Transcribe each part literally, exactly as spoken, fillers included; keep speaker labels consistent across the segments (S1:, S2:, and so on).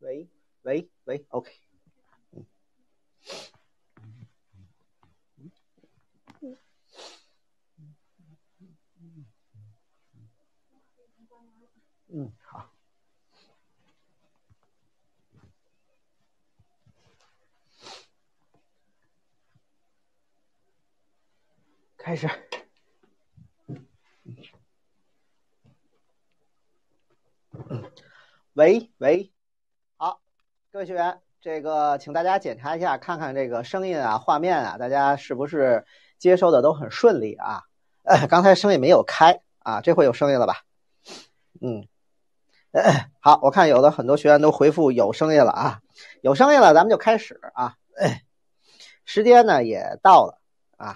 S1: 喂喂喂 ，OK。嗯嗯，好，开始。喂喂，好，各位学员，这个请大家检查一下，看看这个声音啊、画面啊，大家是不是接收的都很顺利啊？呃，刚才声音没有开啊，这回有声音了吧？嗯，呃，好，我看有的很多学员都回复有声音了啊，有声音了，咱们就开始啊。呃、时间呢也到了啊。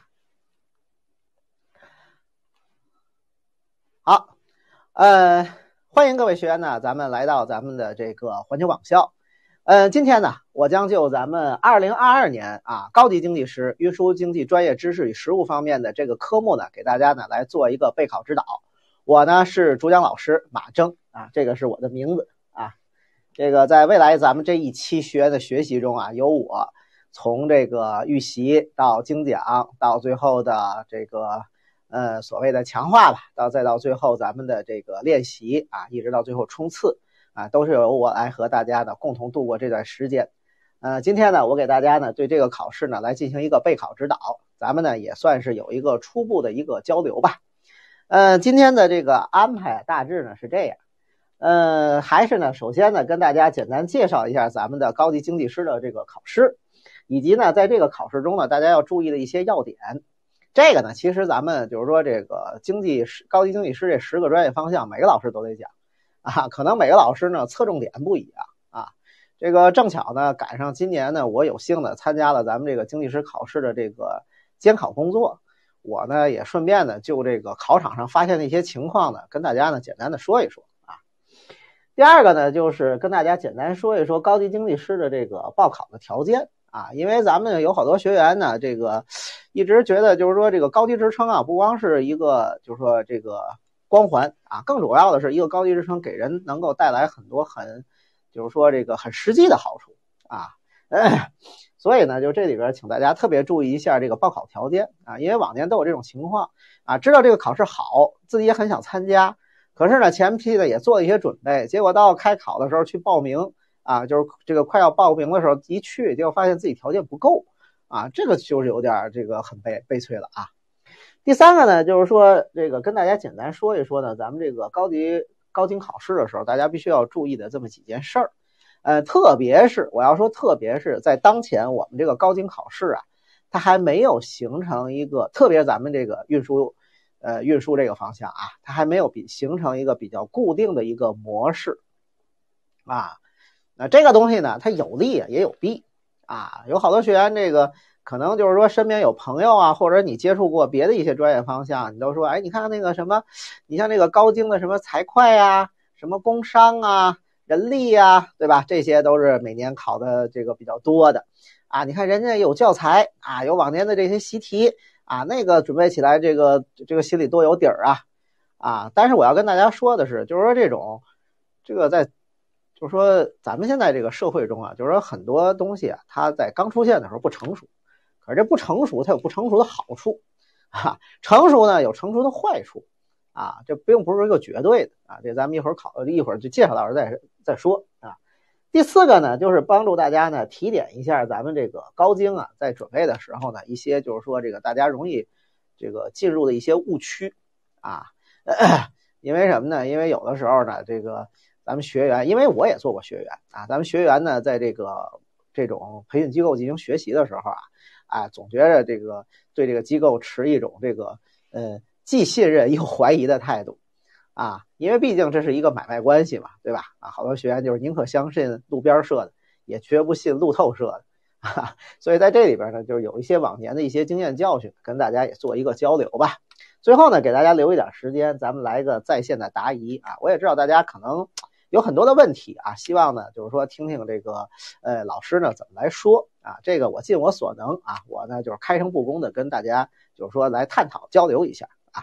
S1: 好，呃，欢迎各位学员呢，咱们来到咱们的这个环球网校。呃，今天呢，我将就咱们二零二二年啊高级经济师运输经济专业知识与实务方面的这个科目呢，给大家呢来做一个备考指导。我呢是主讲老师马征啊，这个是我的名字啊。这个在未来咱们这一期学员的学习中啊，有我从这个预习到精讲到最后的这个呃所谓的强化吧，到再到最后咱们的这个练习啊，一直到最后冲刺啊，都是由我来和大家呢共同度过这段时间。呃，今天呢，我给大家呢对这个考试呢来进行一个备考指导，咱们呢也算是有一个初步的一个交流吧。呃，今天的这个安排大致呢是这样。呃，还是呢，首先呢，跟大家简单介绍一下咱们的高级经济师的这个考试，以及呢，在这个考试中呢，大家要注意的一些要点。这个呢，其实咱们就是说，这个经济师、高级经济师这十个专业方向，每个老师都得讲啊，可能每个老师呢侧重点不一样啊。这个正巧呢，赶上今年呢，我有幸的参加了咱们这个经济师考试的这个监考工作，我呢也顺便呢，就这个考场上发现的一些情况呢，跟大家呢简单的说一说。第二个呢，就是跟大家简单说一说高级经济师的这个报考的条件啊，因为咱们有好多学员呢，这个一直觉得就是说这个高级职称啊，不光是一个就是说这个光环啊，更主要的是一个高级职称给人能够带来很多很就是说这个很实际的好处啊。哎，所以呢，就这里边请大家特别注意一下这个报考条件啊，因为往年都有这种情况啊，知道这个考试好，自己也很想参加。可是呢，前期呢也做了一些准备，结果到开考的时候去报名啊，就是这个快要报名的时候一去，结果发现自己条件不够啊，这个就是有点这个很悲悲催了啊。第三个呢，就是说这个跟大家简单说一说呢，咱们这个高级高精考试的时候，大家必须要注意的这么几件事儿。呃，特别是我要说，特别是在当前我们这个高精考试啊，它还没有形成一个，特别咱们这个运输。呃，运输这个方向啊，它还没有比形成一个比较固定的一个模式啊。那这个东西呢，它有利也有弊啊。有好多学员这个可能就是说身边有朋友啊，或者你接触过别的一些专业方向，你都说，哎，你看那个什么，你像那个高精的什么财会啊，什么工商啊，人力啊，对吧？这些都是每年考的这个比较多的啊。你看人家有教材啊，有往年的这些习题。啊，那个准备起来，这个这个心里多有底儿啊，啊！但是我要跟大家说的是，就是说这种，这个在，就是说咱们现在这个社会中啊，就是说很多东西啊，它在刚出现的时候不成熟，可是这不成熟它有不成熟的好处啊，成熟呢有成熟的坏处啊，这并不是一个绝对的啊，这咱们一会儿考一会儿就介绍到时候再再说啊。第四个呢，就是帮助大家呢提点一下咱们这个高精啊，在准备的时候呢，一些就是说这个大家容易这个进入的一些误区啊。因为什么呢？因为有的时候呢，这个咱们学员，因为我也做过学员啊，咱们学员呢在这个这种培训机构进行学习的时候啊，啊，总觉得这个对这个机构持一种这个呃既信任又怀疑的态度。啊，因为毕竟这是一个买卖关系嘛，对吧？啊，好多学员就是宁可相信路边社的，也绝不信路透社的，啊，所以在这里边呢，就是有一些往年的一些经验教训，跟大家也做一个交流吧。最后呢，给大家留一点时间，咱们来一个在线的答疑啊。我也知道大家可能有很多的问题啊，希望呢就是说听听这个呃老师呢怎么来说啊，这个我尽我所能啊，我呢就是开诚布公的跟大家就是说来探讨交流一下啊。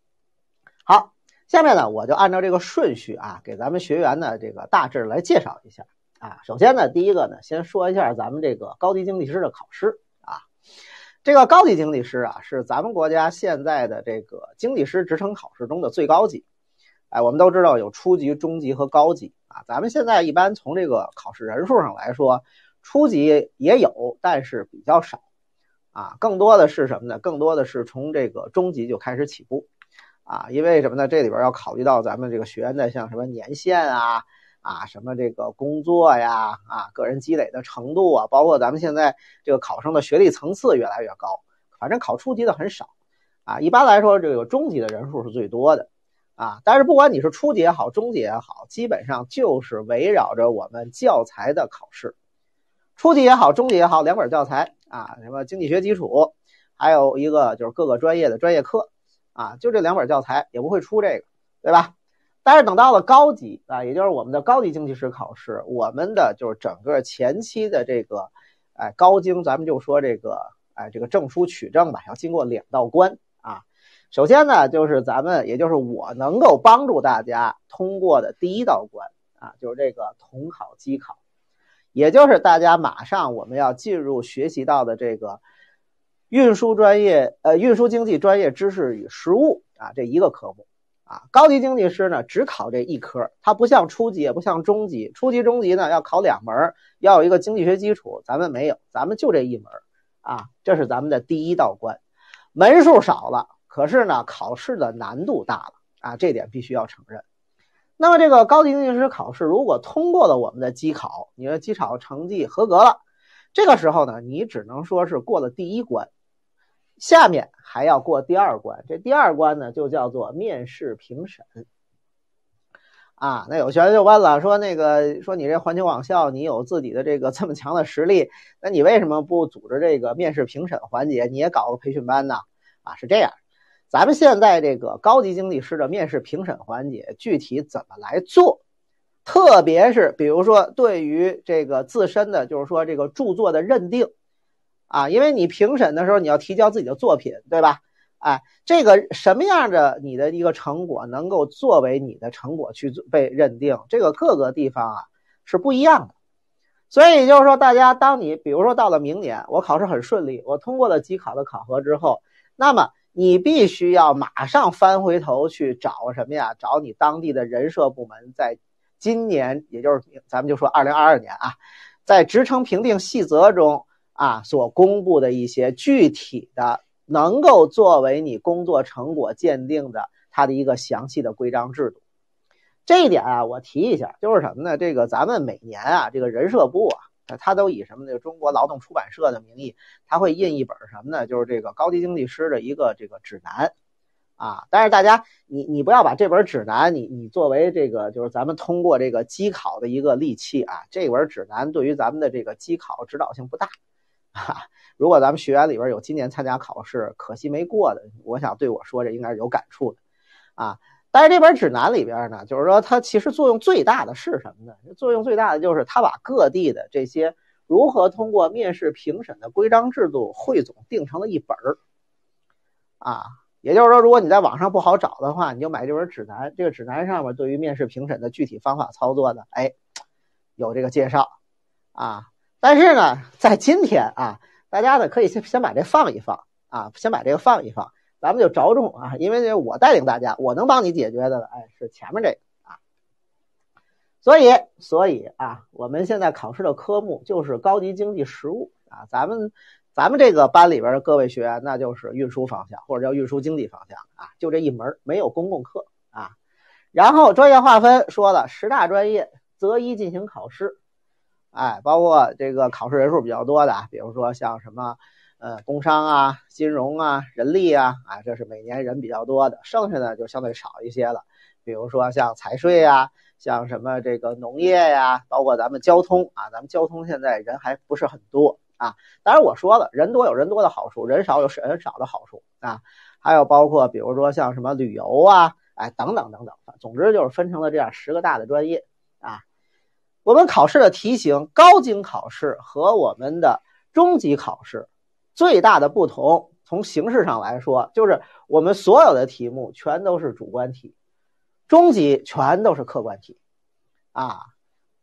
S1: 好。下面呢，我就按照这个顺序啊，给咱们学员呢这个大致来介绍一下啊。首先呢，第一个呢，先说一下咱们这个高级经济师的考试啊。这个高级经济师啊，是咱们国家现在的这个经济师职称考试中的最高级。哎，我们都知道有初级、中级和高级啊。咱们现在一般从这个考试人数上来说，初级也有，但是比较少啊。更多的是什么呢？更多的是从这个中级就开始起步啊。因为什么呢？这里边要考虑到咱们这个学员的像什么年限啊。啊，什么这个工作呀，啊，个人积累的程度啊，包括咱们现在这个考生的学历层次越来越高，反正考初级的很少啊。一般来说，这个中级的人数是最多的啊。但是不管你是初级也好，中级也好，基本上就是围绕着我们教材的考试。初级也好，中级也好，两本教材啊，什么经济学基础，还有一个就是各个专业的专业课啊，就这两本教材，也不会出这个，对吧？但是等到了高级啊，也就是我们的高级经济师考试，我们的就是整个前期的这个，哎，高经，咱们就说这个，哎，这个证书取证吧，要经过两道关啊。首先呢，就是咱们，也就是我能够帮助大家通过的第一道关啊，就是这个统考机考，也就是大家马上我们要进入学习到的这个运输专业，呃，运输经济专业知识与实务啊，这一个科目。啊，高级经济师呢只考这一科，它不像初级也不像中级，初级中级呢要考两门，要有一个经济学基础，咱们没有，咱们就这一门啊，这是咱们的第一道关，门数少了，可是呢考试的难度大了啊，这点必须要承认。那么这个高级经济师考试如果通过了我们的机考，你的机考成绩合格了，这个时候呢你只能说是过了第一关，下面还要过第二关，这第二关呢就叫做面试评审啊。那有学员就问了，说那个说你这环球网校你有自己的这个这么强的实力，那你为什么不组织这个面试评审环节，你也搞个培训班呢？啊，是这样，咱们现在这个高级经济师的面试评审环节具体怎么来做，特别是比如说对于这个自身的就是说这个著作的认定啊，因为你评审的时候你要提交自己的作品，对吧？哎，这个什么样的你的一个成果能够作为你的成果去被认定，这个各个地方啊是不一样的。所以就是说大家当你比如说到了明年我考试很顺利，我通过了机考的考核之后，那么你必须要马上翻回头去找什么呀？找你当地的人社部门在今年，也就是咱们就说二零二二年啊，在职称评定细则中啊，所公布的一些具体的能够作为你工作成果鉴定的它的一个详细的规章制度。这一点啊，我提一下，就是什么呢？这个咱们每年啊，这个人社部啊，它都以什么呢？中国劳动出版社的名义，它会印一本什么呢？就是这个高级经济师的一个这个指南啊。但是大家你你不要把这本指南你你作为这个就是咱们通过这个机考的一个利器啊，这本指南对于咱们的这个机考指导性不大啊。如果咱们学员里边有今年参加考试可惜没过的，我想对我说这应该是有感触的啊。但是这本指南里边呢，就是说它其实作用最大的是什么呢？作用最大的就是它把各地的这些如何通过面试评审的规章制度汇总定成了一本啊。也就是说，如果你在网上不好找的话，你就买这本指南，这个指南上面对于面试评审的具体方法操作的，哎，有这个介绍啊。但是呢，在今天啊，大家呢可以先先把这放一放啊，先把这个放一放。咱们就着重啊，因为我带领大家，我能帮你解决的，哎，是前面这个啊。所以，所以啊，我们现在考试的科目就是高级经济实务啊。咱们咱们这个班里边的各位学员，那就是运输方向或者叫运输经济方向啊，就这一门，没有公共课啊。然后专业划分说了，十大专业择一进行考试，哎，包括这个考试人数比较多的，比如说像什么。呃，工商啊，金融啊，人力啊，啊，这是每年人比较多的，剩下的就相对少一些了。比如说像财税啊，像什么这个农业呀，包括咱们交通啊，咱们交通现在人还不是很多啊。当然我说了，人多有人多的好处，人少有人少的好处啊。还有包括比如说像什么旅游啊，哎，等等等等，总之就是分成了这样十个大的专业啊。我们考试的题型，高经考试和我们的中级考试。最大的不同，从形式上来说，就是我们所有的题目全都是主观题，中级全都是客观题啊。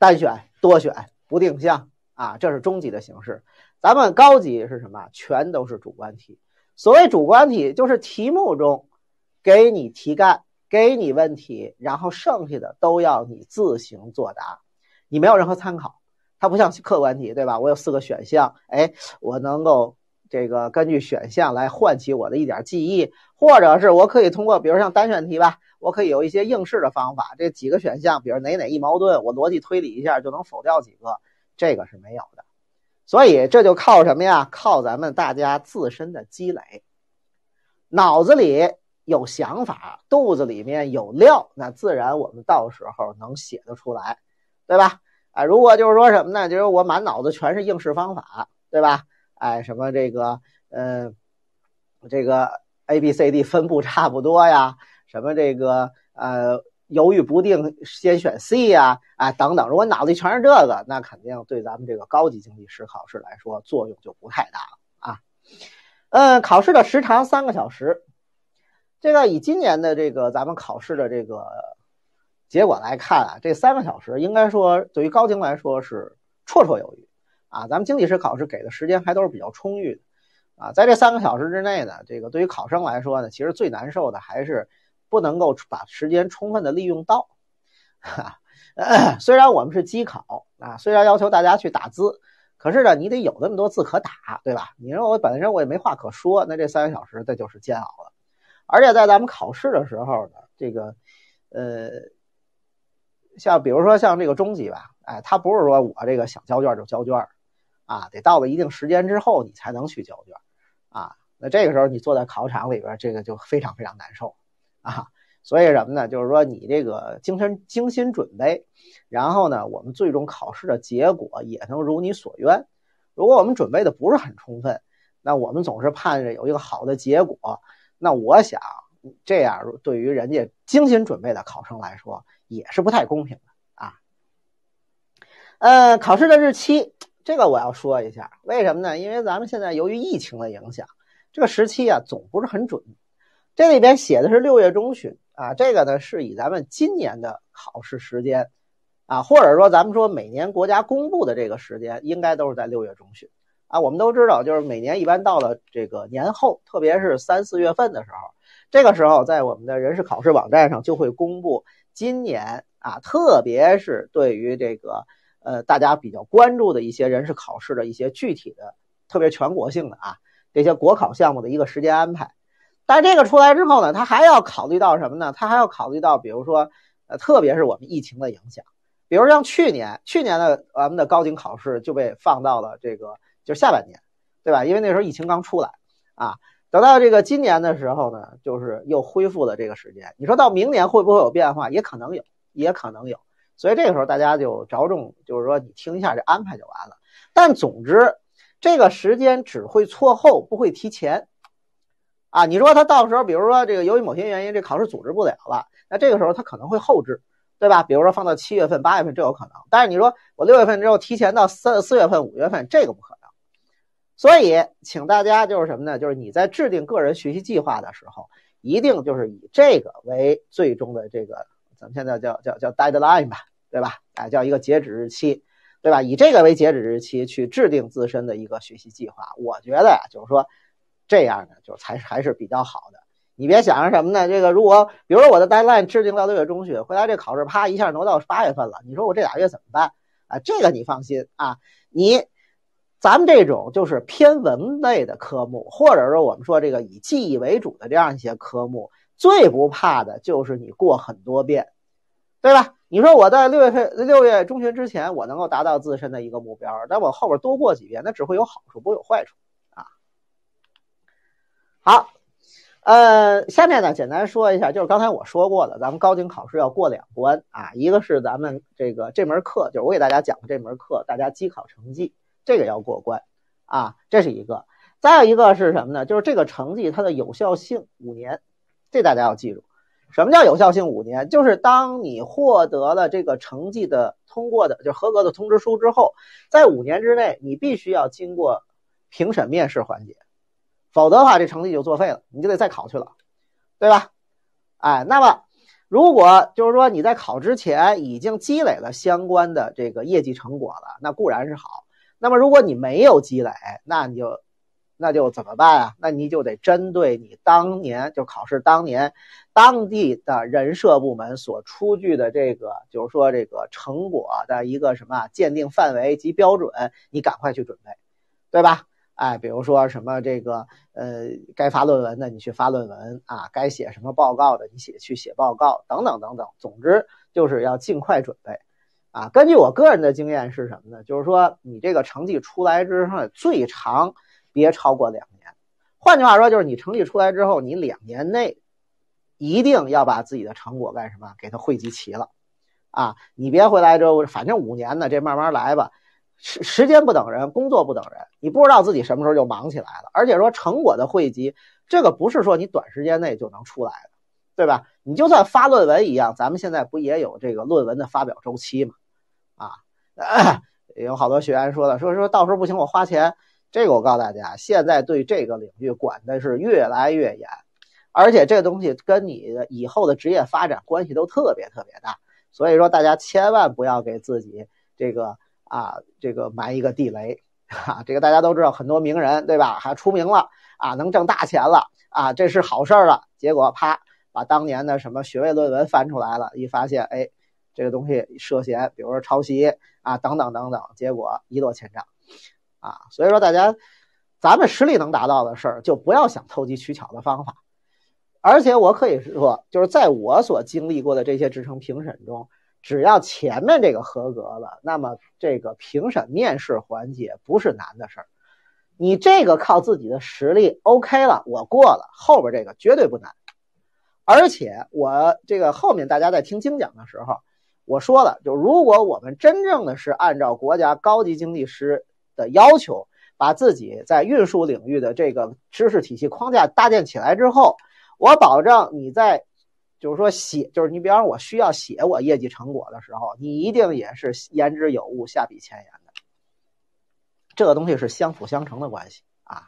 S1: 单选、多选、不定向啊，这是中级的形式。咱们高级是什么？全都是主观题。所谓主观题，就是题目中给你题干，给你问题，然后剩下的都要你自行作答，你没有任何参考。它不像客观题，对吧？我有四个选项，哎，我能够这个根据选项来唤起我的一点记忆，或者是我可以通过，比如像单选题吧，我可以有一些应试的方法，这几个选项，比如哪哪一矛盾，我逻辑推理一下就能否掉几个，这个是没有的。所以这就靠什么呀？靠咱们大家自身的积累，脑子里有想法，肚子里面有料，那自然我们到时候能写得出来，对吧？哎，如果就是说什么呢？就是我满脑子全是应试方法，对吧？哎，什么这个，嗯、呃，这个 A B C D 分布差不多呀，什么这个呃犹豫不定先选 C 呀，啊等等。如果脑子里全是这个，那肯定对咱们这个高级经济师考试来说作用就不太大了啊。嗯，考试的时长三个小时，这个以今年的这个咱们考试的这个结果来看啊，这三个小时应该说对于高经来说是绰绰有余啊。咱们经济师考试给的时间还都是比较充裕的啊，在这三个小时之内呢，这个对于考生来说呢，其实最难受的还是不能够把时间充分的利用到。哈、呃，虽然我们是机考啊，虽然要求大家去打字，可是呢，你得有那么多字可打，对吧？你说我本身我也没话可说，那这三个小时这就是煎熬了。而且在咱们考试的时候呢，这个呃。像比如说像这个中级吧，哎，他不是说我这个想交卷就交卷啊，得到了一定时间之后你才能去交卷啊。那这个时候你坐在考场里边，这个就非常非常难受啊。所以什么呢？就是说你这个精神精心准备，然后呢，我们最终考试的结果也能如你所愿。如果我们准备的不是很充分，那我们总是盼着有一个好的结果，那我想这样对于人家精心准备的考生来说也是不太公平的啊。呃，考试的日期，这个我要说一下，为什么呢？因为咱们现在由于疫情的影响，这个时期啊总不是很准。这里边写的是六月中旬啊，这个呢是以咱们今年的考试时间啊，或者说咱们说每年国家公布的这个时间，应该都是在六月中旬啊。我们都知道，就是每年一般到了这个年后，特别是三四月份的时候，这个时候在我们的人事考试网站上就会公布今年啊，特别是对于这个呃大家比较关注的一些人事考试的一些具体的，特别全国性的啊这些国考项目的一个时间安排。但这个出来之后呢，他还要考虑到什么呢？他还要考虑到比如说呃特别是我们疫情的影响，比如像去年去年的我们的高经考试就被放到了这个就是下半年，对吧？因为那时候疫情刚出来啊。等到这个今年的时候呢，就是又恢复了这个时间。你说到明年会不会有变化？也可能有，也可能有。所以这个时候大家就着重，就是说你听一下这安排就完了。但总之，这个时间只会错后，不会提前。啊，你说他到时候，比如说这个由于某些原因，这考试组织不了了，那这个时候他可能会后置，对吧？比如说放到七月份、八月份，这有可能。但是你说我六月份之后提前到四四月份、五月份，这个不可能。所以，请大家就是什么呢？就是你在制定个人学习计划的时候，一定就是以这个为最终的这个，咱们现在叫叫叫 deadline 吧，对吧？哎，叫一个截止日期，对吧？以这个为截止日期去制定自身的一个学习计划。我觉得呀，就是说这样呢，就才还是比较好的。你别想着什么呢？这个如果比如说我的 deadline 制定到六月中旬，回来这考试啪一下挪到八月份了，你说我这俩月怎么办啊？这个你放心啊，你。咱们这种就是偏文类的科目，或者说我们说这个以记忆为主的这样一些科目，最不怕的就是你过很多遍，对吧？你说我在六月份六月中旬之前我能够达到自身的一个目标，但我后边多过几遍，那只会有好处不会有坏处啊。好，呃，下面呢简单说一下，就是刚才我说过的，咱们高经考试要过两关啊，一个是咱们这个这门课，就是我给大家讲的这门课，大家机考成绩。这个要过关啊，这是一个。再有一个是什么呢？就是这个成绩它的有效性五年，这大家要记住。什么叫有效性五年？就是当你获得了这个成绩的通过的，就是合格的通知书之后，在五年之内你必须要经过评审面试环节，否则的话这成绩就作废了，你就得再考去了，对吧？哎，那么如果就是说你在考之前已经积累了相关的这个业绩成果了，那固然是好。那么如果你没有积累，那你就那就怎么办啊？那你就得针对你当年就考试当年当地的人社部门所出具的这个就是说这个成果的一个什么鉴定范围及标准，你赶快去准备，对吧？哎，比如说什么这个呃，该发论文的你去发论文啊，该写什么报告的你写去写报告，等等等等。总之就是要尽快准备啊。根据我个人的经验是什么呢？就是说你这个成绩出来之后，最长别超过两年。换句话说，就是你成绩出来之后，你两年内一定要把自己的成果干什么，给它汇集齐了啊。你别回来之后，反正五年呢，这慢慢来吧。时时间不等人，工作不等人，你不知道自己什么时候就忙起来了。而且说成果的汇集，这个不是说你短时间内就能出来的，对吧？你就算发论文一样，咱们现在不也有这个论文的发表周期吗？啊，呃、有好多学员说了，说说到时候不行我花钱。这个我告诉大家，现在对这个领域管的是越来越严，而且这个东西跟你的以后的职业发展关系都特别特别大。所以说大家千万不要给自己这个啊，这个埋一个地雷啊！这个大家都知道，很多名人对吧，还出名了啊，能挣大钱了啊，这是好事了。结果啪，把当年的什么学位论文翻出来了，一发现，哎，这个东西涉嫌，比如说抄袭啊，等等等等，结果一落千丈啊！所以说大家，咱们实力能达到的事儿，就不要想投机取巧的方法。而且我可以说，就是在我所经历过的这些职称评审中，只要前面这个合格了，那么这个评审面试环节不是难的事儿。你这个靠自己的实力 OK 了，我过了，后边这个绝对不难。而且我这个后面大家在听精讲的时候，我说了，就如果我们真正的是按照国家高级经济师的要求，把自己在运输领域的这个知识体系框架搭建起来之后，我保证你在就是说写，就是你比方说我需要写我业绩成果的时候，你一定也是言之有物，下笔前言的。这个东西是相辅相成的关系啊。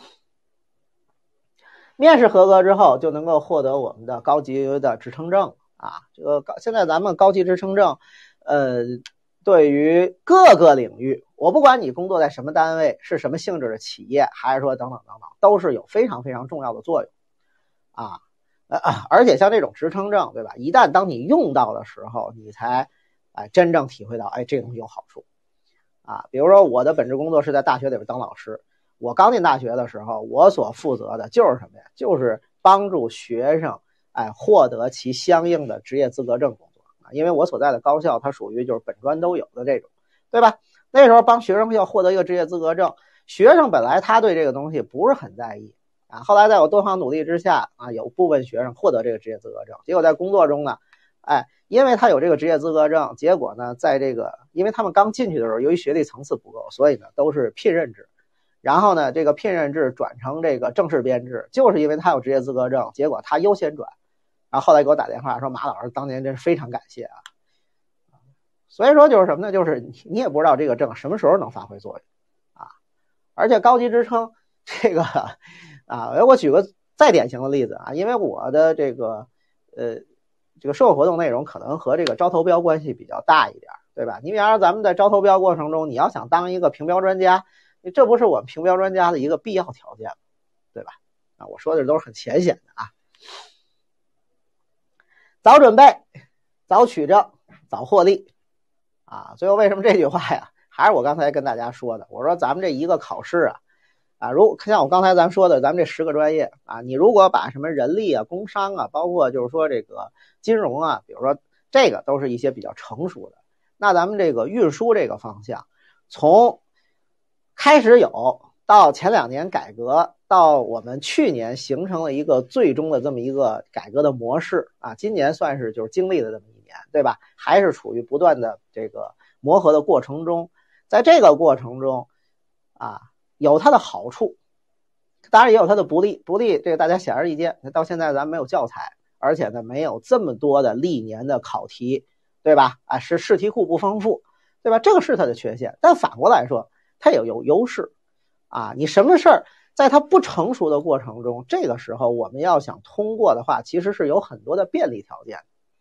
S1: 面试合格之后，就能够获得我们的高级的职称证啊。这个高现在咱们高级职称证，呃，对于各个领域，我不管你工作在什么单位，是什么性质的企业，还是说等等等等，都是有非常非常重要的作用啊。呃，而且像这种职称证，对吧？一旦当你用到的时候，你才哎真正体会到，哎，这个东西有好处啊。比如说我的本职工作是在大学里边当老师，我刚进大学的时候，我所负责的就是什么呀？就是帮助学生哎获得其相应的职业资格证工作啊。因为我所在的高校它属于就是本专都有的这种，对吧？那时候帮学生要获得一个职业资格证，学生本来他对这个东西不是很在意。啊，后来在我多方努力之下啊，有部分学生获得这个职业资格证，结果在工作中呢，哎，因为他有这个职业资格证，结果呢，在这个因为他们刚进去的时候，由于学历层次不够，所以呢都是聘任制，然后呢，这个聘任制转成这个正式编制，就是因为他有职业资格证，结果他优先转，然后后来给我打电话说马老师当年真是非常感谢啊，所以说就是什么呢？就是你也不知道这个证什么时候能发挥作用啊，而且高级职称这个。啊，我举个再典型的例子啊，因为我的这个呃这个社会活动内容可能和这个招投标关系比较大一点，对吧？你比方说咱们在招投标过程中，你要想当一个评标专家，这不是我们评标专家的一个必要条件，对吧？啊，我说的都是很浅显的啊。早准备，早取证，早获利啊。最后为什么这句话呀？还是我刚才跟大家说的，我说咱们这一个考试啊。啊，如像我刚才咱说的，咱们这十个专业啊，你如果把什么人力啊、工商啊，包括就是说这个金融啊，比如说这个都是一些比较成熟的，那咱们这个运输这个方向，从开始有到前两年改革，到我们去年形成了一个最终的这么一个改革的模式啊，今年算是就是经历了这么一年，对吧？还是处于不断的这个磨合的过程中，在这个过程中啊。有它的好处，当然也有它的不利。不利这个大家显而易见，到现在咱没有教材，而且呢没有这么多的历年的考题，对吧？啊，是试题库不丰富，对吧？这个是它的缺陷。但反过来说，它也有优势啊。你什么事儿在它不成熟的过程中，这个时候我们要想通过的话，其实是有很多的便利条件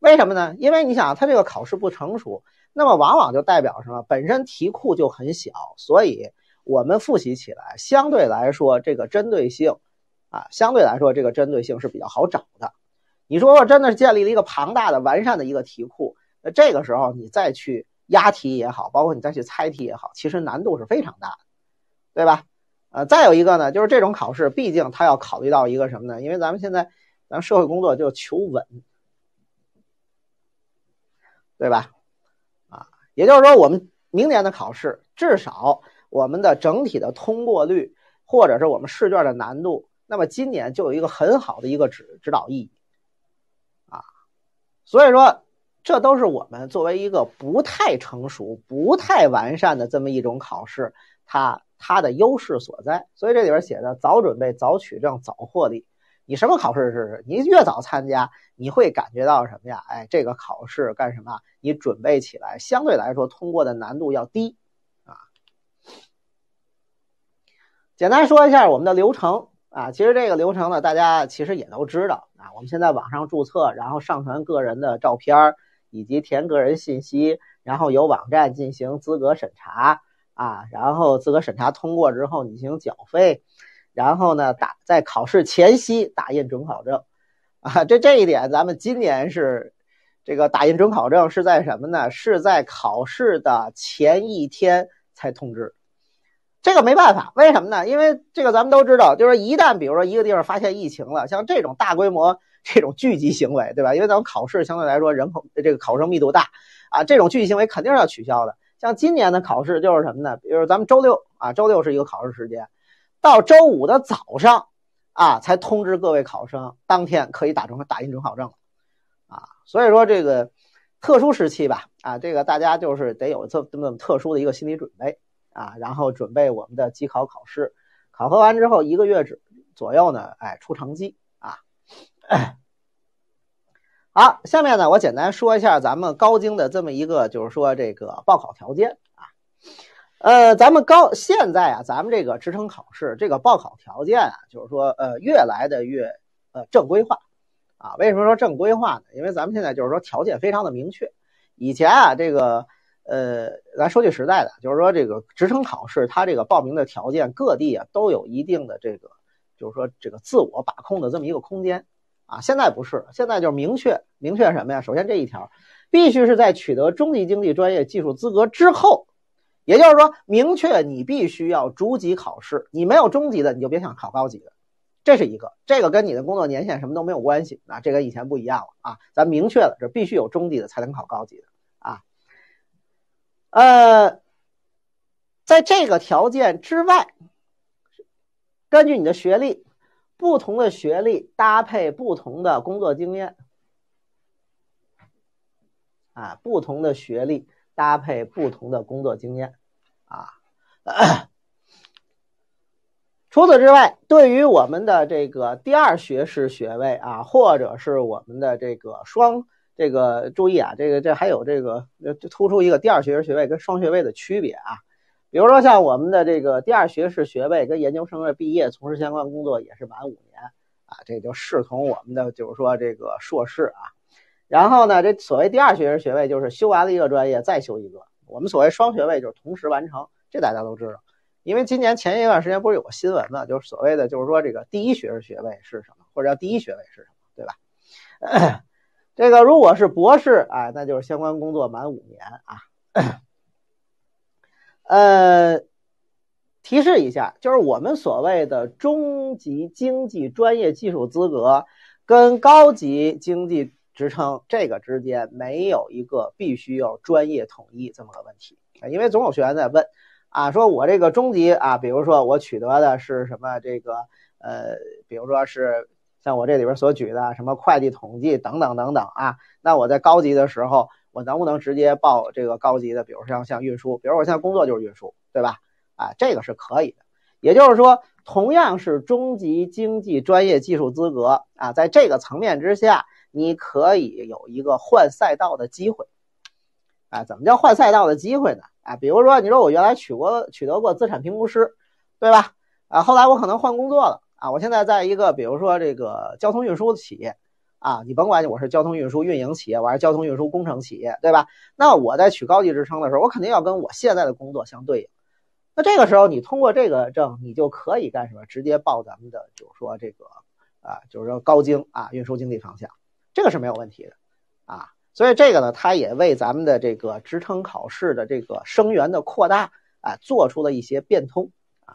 S1: 为什么呢？因为你想它这个考试不成熟，那么往往就代表什么？本身题库就很小，所以我们复习起来相对来说这个针对性啊，相对来说这个针对性是比较好找的。你说我真的是建立了一个庞大的完善的一个题库，那这个时候你再去押题也好，包括你再去猜题也好，其实难度是非常大的，对吧？呃，再有一个呢，就是这种考试毕竟它要考虑到一个什么呢？因为咱们现在咱社会工作就求稳，对吧？啊，也就是说我们明年的考试至少我们的整体的通过率或者是我们试卷的难度，那么今年就有一个很好的一个指指导意义啊。所以说这都是我们作为一个不太成熟不太完善的这么一种考试它它的优势所在。所以这里边写的早准备早取证早获利，你什么考试是你越早参加你会感觉到什么呀？哎，这个考试干什么？你准备起来相对来说通过的难度要低啊。简单说一下我们的流程啊，其实这个流程呢大家其实也都知道啊。我们现在网上注册，然后上传个人的照片以及填个人信息，然后由网站进行资格审查啊，然后资格审查通过之后你进行缴费，然后呢打在考试前夕打印准考证啊。这这一点咱们今年是这个打印准考证是在什么呢？是在考试的前一天才通知。这个没办法，为什么呢？因为这个咱们都知道，就是一旦比如说一个地方发现疫情了，像这种大规模这种聚集行为，对吧？因为咱们考试相对来说人口这个考生密度大啊，这种聚集行为肯定是要取消的。像今年的考试就是什么呢？比如咱们周六啊，周六是一个考试时间，到周五的早上啊才通知各位考生当天可以打准打印准考证了啊。所以说这个特殊时期吧啊，这个大家就是得有这么特殊的一个心理准备啊，然后准备我们的机考考试，考核完之后一个月左右呢，哎，出成绩啊。好，下面呢，我简单说一下咱们高精的这么一个，就是说这个报考条件啊。呃，咱们高现在啊，咱们这个职称考试这个报考条件啊，就是说呃越来的越呃正规化啊。为什么说正规化呢？因为咱们现在就是说条件非常的明确。以前啊，这个呃，咱说句实在的，就是说这个职称考试，它这个报名的条件各地啊都有一定的这个，就是说这个自我把控的这么一个空间啊。现在不是，现在就是明确明确什么呀？首先这一条，必须是在取得中级经济专业技术资格之后，也就是说明确你必须要逐级考试，你没有中级的你就别想考高级的。这是一个，这个跟你的工作年限什么都没有关系啊，这跟以前不一样了啊，咱明确了，这必须有中级的才能考高级的啊。呃，在这个条件之外，根据你的学历，不同的学历搭配不同的工作经验啊，不同的学历搭配不同的工作经验啊。呃除此之外，对于我们的这个第二学士学位啊，或者是我们的这个双这个注意啊，这个这还有这个突出一个第二学士学位跟双学位的区别啊。比如说像我们的这个第二学士学位跟研究生的毕业从事相关工作也是满五年啊，这就视同我们的就是说这个硕士啊。然后呢，这所谓第二学士学位就是修完了一个专业再修一个，我们所谓双学位就是同时完成，这大家都知道。因为今年前一段时间不是有个新闻嘛，就是所谓的就是说这个第一学士学位是什么，或者叫第一学位是什么，对吧？这个如果是博士啊，那就是相关工作满五年啊。呃，提示一下，就是我们所谓的中级经济专业技术资格跟高级经济职称这个之间没有一个必须要专业统一这么个问题，因为总有学员在问啊，说我这个中级啊，比如说我取得的是什么这个呃，比如说是像我这里边所举的什么会计统计等等等等啊，那我在高级的时候我能不能直接报这个高级的，比如像像运输，比如我现在工作就是运输，对吧？啊，这个是可以的。也就是说同样是中级经济专业技术资格啊，在这个层面之下你可以有一个换赛道的机会啊。怎么叫换赛道的机会呢？啊，比如说你说我原来取过取得过资产评估师，对吧？啊，后来我可能换工作了啊，我现在在一个比如说这个交通运输的企业啊，你甭管我是交通运输运营企业，我还是交通运输工程企业，对吧？那我在取高级职称的时候，我肯定要跟我现在的工作相对应。那这个时候你通过这个证，你就可以干什么？直接报咱们的就是说这个啊，就是说高精啊运输经济方向，这个是没有问题的啊。所以这个呢，它也为咱们的这个职称考试的这个生源的扩大啊，做出了一些变通啊。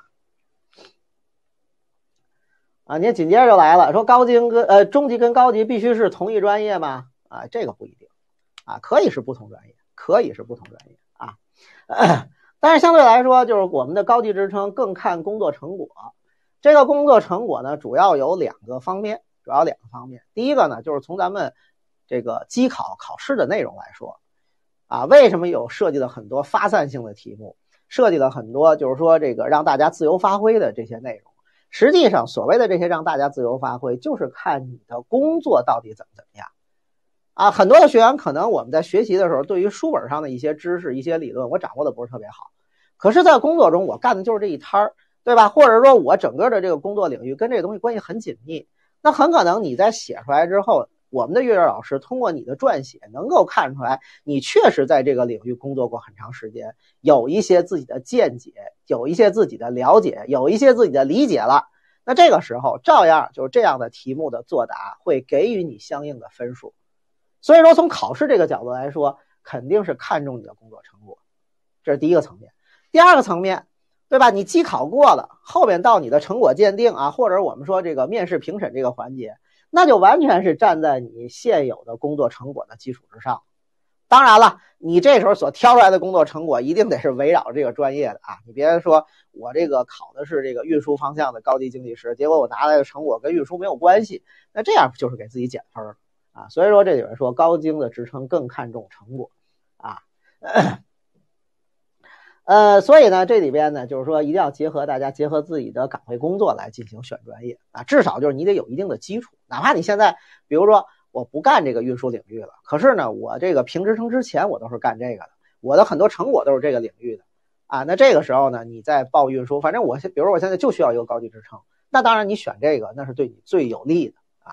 S1: 啊，你紧接着就来了，说高精跟呃中级跟高级必须是同一专业吗？啊，这个不一定啊，可以是不同专业，可以是不同专业啊。呃但是相对来说，就是我们的高级职称更看工作成果。这个工作成果呢，主要有两个方面，主要两个方面。第一个呢，就是从咱们这个机考考试的内容来说，啊，为什么有设计了很多发散性的题目，设计了很多就是说这个让大家自由发挥的这些内容。实际上，所谓的这些让大家自由发挥，就是看你的工作到底怎么怎么样。啊，很多的学员可能我们在学习的时候，对于书本上的一些知识、一些理论，我掌握的不是特别好。可是，在工作中，我干的就是这一摊儿，对吧？或者说，我整个的这个工作领域跟这个东西关系很紧密。那很可能你在写出来之后，我们的阅卷老师通过你的撰写，能够看出来你确实在这个领域工作过很长时间，有一些自己的见解，有一些自己的了解，有一些自己的理解了。那这个时候，照样就是这样的题目的作答会给予你相应的分数。所以说，从考试这个角度来说，肯定是看重你的工作成果，这是第一个层面。第二个层面，对吧？你机考过了，后面到你的成果鉴定啊，或者我们说这个面试评审这个环节，那就完全是站在你现有的工作成果的基础之上。当然了，你这时候所挑出来的工作成果一定得是围绕这个专业的啊，你别说我这个考的是这个运输方向的高级经济师，结果我拿来的成果跟运输没有关系，那这样就是给自己减分了啊。所以说这里边说高精的职称更看重成果啊。呃，所以呢，这里边呢，就是说一定要结合大家结合自己的岗位工作来进行选专业啊，至少就是你得有一定的基础，哪怕你现在比如说我不干这个运输领域了，可是呢，我这个评职称之前我都是干这个的，我的很多成果都是这个领域的啊。那这个时候呢，你再报运输，反正我比如说我现在就需要一个高级职称，那当然你选这个那是对你最有利的啊。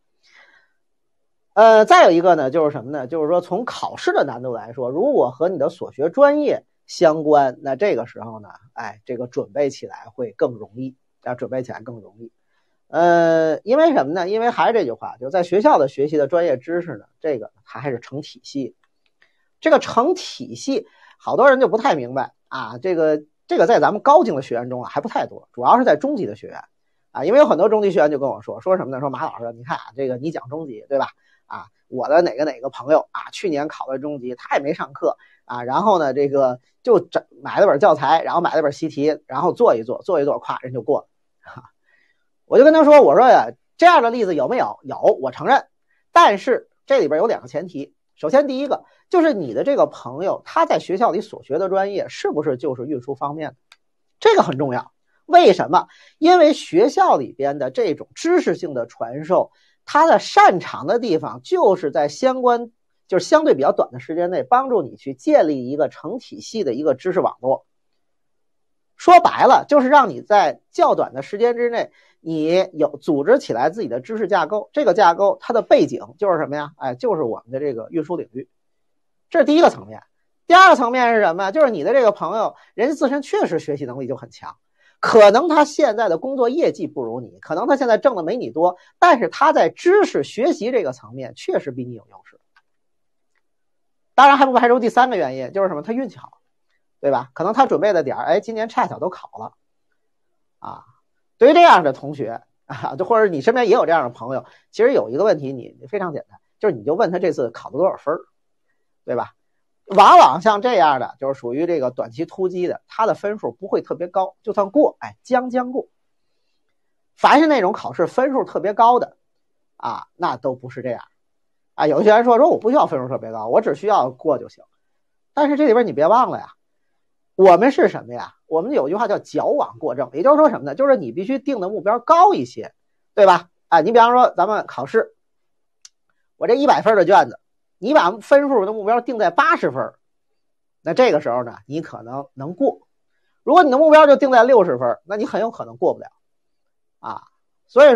S1: 呃，再有一个呢，就是什么呢？就是说从考试的难度来说，如果和你的所学专业相关，那这个时候呢，哎，这个准备起来会更容易，啊，准备起来更容易。呃，因为什么呢？因为还是这句话，就在学校的学习的专业知识呢，这个它还是成体系。这个成体系，好多人就不太明白啊。这个这个在咱们高精的学员中啊还不太多，主要是在中级的学员啊，因为有很多中级学员就跟我说说什么呢？说马老师，你看啊，这个你讲中级对吧？啊，我的哪个哪个朋友啊，去年考了中级，他也没上课啊，然后呢，这个就买了本教材，然后买了本习题，然后做一做，做一做，咵，人就过了。哈，我就跟他说，我说呀，这样的例子有没有？有，我承认，但是这里边有两个前提。首先，第一个就是你的这个朋友他在学校里所学的专业是不是就是运输方面的，这个很重要。为什么？因为学校里边的这种知识性的传授，他的擅长的地方就是在相关就是相对比较短的时间内帮助你去建立一个成体系的一个知识网络。说白了就是让你在较短的时间之内你有组织起来自己的知识架构，这个架构它的背景就是什么呀？哎，就是我们的这个运输领域。这是第一个层面。第二个层面是什么？就是你的这个朋友人家自身确实学习能力就很强，可能他现在的工作业绩不如你，可能他现在挣的没你多，但是他在知识学习这个层面确实比你有优势。当然还不排除第三个原因，就是什么？他运气好，对吧？可能他准备的点儿，哎，今年差小都考了啊。对于这样的同学啊，就或者你身边也有这样的朋友，其实有一个问题你非常简单，就是你就问他这次考了多少分，对吧？往往像这样的就是属于这个短期突击的，他的分数不会特别高，就算过，哎，将将过。凡是那种考试分数特别高的啊，那都不是这样啊。有些人说说我不需要分数特别高，我只需要过就行。但是这里边你别忘了呀，我们是什么呀？我们有句话叫矫枉过正，也就是说什么呢？就是你必须定的目标高一些，对吧？啊，你比方说咱们考试，我这一百分的卷子，你把分数的目标定在八十分，那这个时候呢，你可能能过。如果你的目标就定在六十分，那你很有可能过不了啊。所以说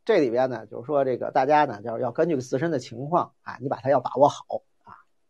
S1: 这里边呢，就是说这个大家呢，要要根据自身的情况啊，你把它要把握好啊。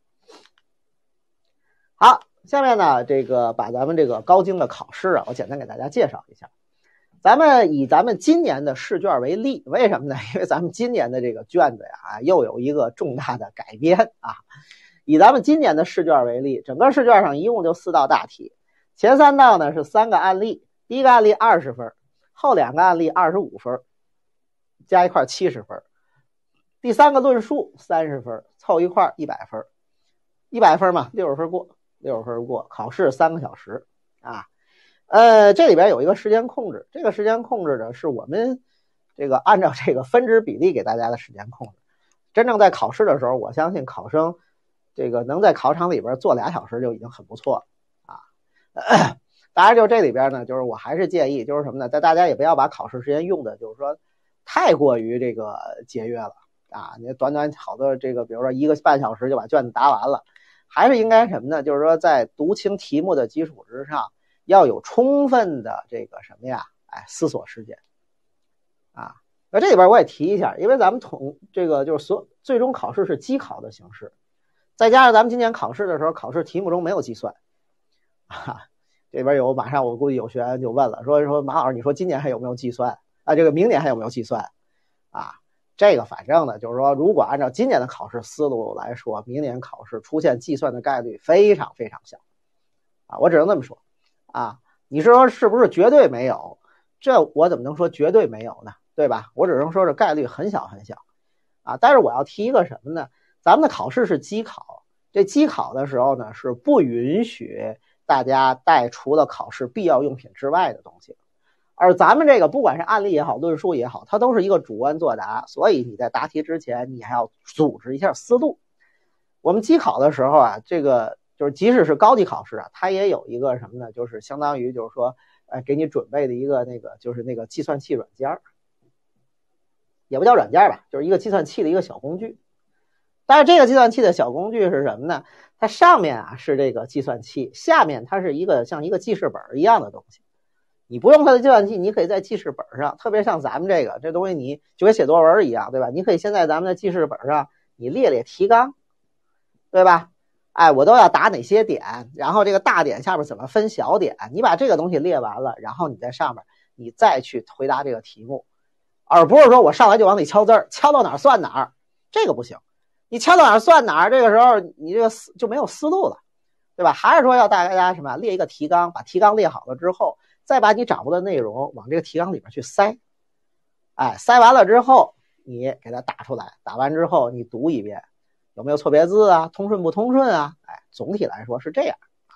S1: 好，下面呢，这个把咱们这个高精的考试啊，我简单给大家介绍一下。咱们以咱们今年的试卷为例，为什么呢？因为咱们今年的这个卷子呀，啊，又有一个重大的改编啊。以咱们今年的试卷为例，整个试卷上一共就四道大题，前三道呢是三个案例，第一个案例二十分，后两个案例二十五分，加一块七十分，第三个论述三十分，凑一块一百分，一百分嘛，六十分过，六十分过，考试三个小时啊。呃，这里边有一个时间控制，这个时间控制呢是我们这个按照这个分值比例给大家的时间控制。真正在考试的时候，我相信考生这个能在考场里边坐俩小时就已经很不错了啊。呃、当然，就这里边呢，就是我还是建议，就是什么呢？在大家也不要把考试时间用的，就是说太过于这个节约了啊。你短短好多这个，比如说一个半小时就把卷子答完了，还是应该什么呢？就是说在读清题目的基础之上，要有充分的这个什么呀，哎，思索时间啊。那这里边我也提一下，因为咱们统这个就是所最终考试是机考的形式，再加上咱们今年考试的时候，考试题目中没有计算啊。这边有马上我估计有学员就问了，说说马老师，你说今年还有没有计算啊？这个明年还有没有计算啊？这个反正呢，就是说如果按照今年的考试思路来说，明年考试出现计算的概率非常非常小啊，我只能这么说。啊，你说是不是绝对没有？这我怎么能说绝对没有呢？对吧？我只能说是概率很小很小啊。但是我要提一个什么呢？咱们的考试是机考，这机考的时候呢是不允许大家带除了考试必要用品之外的东西。而咱们这个不管是案例也好，论述也好，它都是一个主观作答，所以你在答题之前，你还要组织一下思路。我们机考的时候啊，这个就是即使是高级考试啊，它也有一个什么呢？就是相当于就是说，呃，给你准备的一个那个就是那个计算器软件，也不叫软件吧，就是一个计算器的一个小工具。但是这个计算器的小工具是什么呢？它上面啊是这个计算器，下面它是一个像一个记事本一样的东西。你不用它的计算器，你可以在记事本上，特别像咱们这个这东西，你就跟写作文一样，对吧？你可以先在咱们的记事本上你列列提纲，对吧？哎，我都要打哪些点，然后这个大点下面怎么分小点，你把这个东西列完了，然后你在上面你再去回答这个题目，而不是说我上来就往里敲字儿，敲到哪儿算哪儿，这个不行。你敲到哪儿算哪儿，这个时候你这个就没有思路了，对吧？还是说要大家什么列一个提纲，把提纲列好了之后，再把你掌握的内容往这个提纲里面去塞，哎，塞完了之后你给它打出来，打完之后你读一遍。有没有错别字啊？通顺不通顺啊？哎，总体来说是这样啊。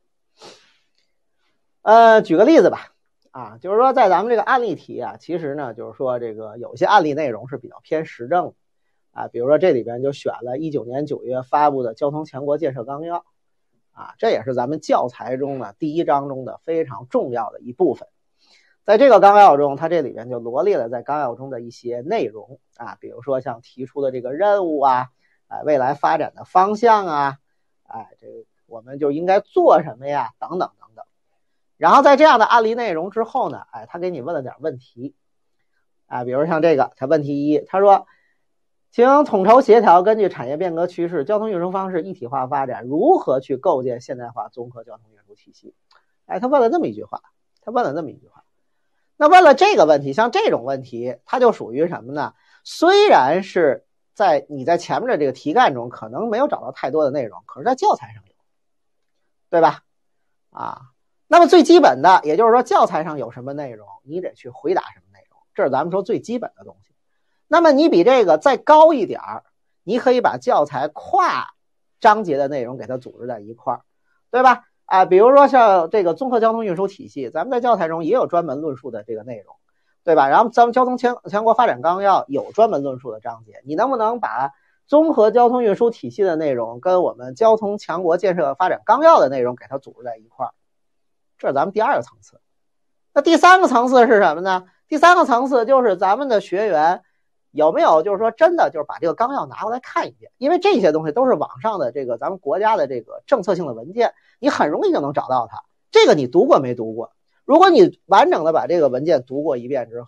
S1: 呃，举个例子吧，啊，就是说在咱们这个案例题啊，其实呢，就是说这个有些案例内容是比较偏时政啊，比如说这里边就选了一九年九月发布的交通强国建设纲要啊，这也是咱们教材中呢第一章中的非常重要的一部分。在这个纲要中，它这里边就罗列了在纲要中的一些内容啊，比如说像提出的这个任务啊。哎，未来发展的方向啊，哎，这我们就应该做什么呀？等等等等。然后在这样的案例内容之后呢，哎，他给你问了点问题，啊，比如像这个，他问题一，他说，请统筹协调，根据产业变革趋势、交通运输方式一体化发展，如何去构建现代化综合交通运输体系？哎，他问了这么一句话，他问了这么一句话。那问了这个问题，像这种问题，它就属于什么呢？虽然是在你在前面的这个题干中可能没有找到太多的内容，可是在教材上有，对吧？啊，那么最基本的，也就是说教材上有什么内容，你得去回答什么内容，这是咱们说最基本的东西。那么你比这个再高一点，你可以把教材跨章节的内容给它组织在一块儿，对吧？啊，比如说像这个综合交通运输体系，咱们在教材中也有专门论述的这个内容。对吧？然后咱们交通强强国发展纲要有专门论述的章节，你能不能把综合交通运输体系的内容跟我们交通强国建设发展纲要的内容给它组织在一块儿？这是咱们第二个层次。那第三个层次是什么呢？第三个层次就是咱们的学员有没有就是说真的就是把这个纲要拿过来看一遍，因为这些东西都是网上的这个咱们国家的这个政策性的文件，你很容易就能找到它。这个你读过没读过？如果你完整的把这个文件读过一遍之后，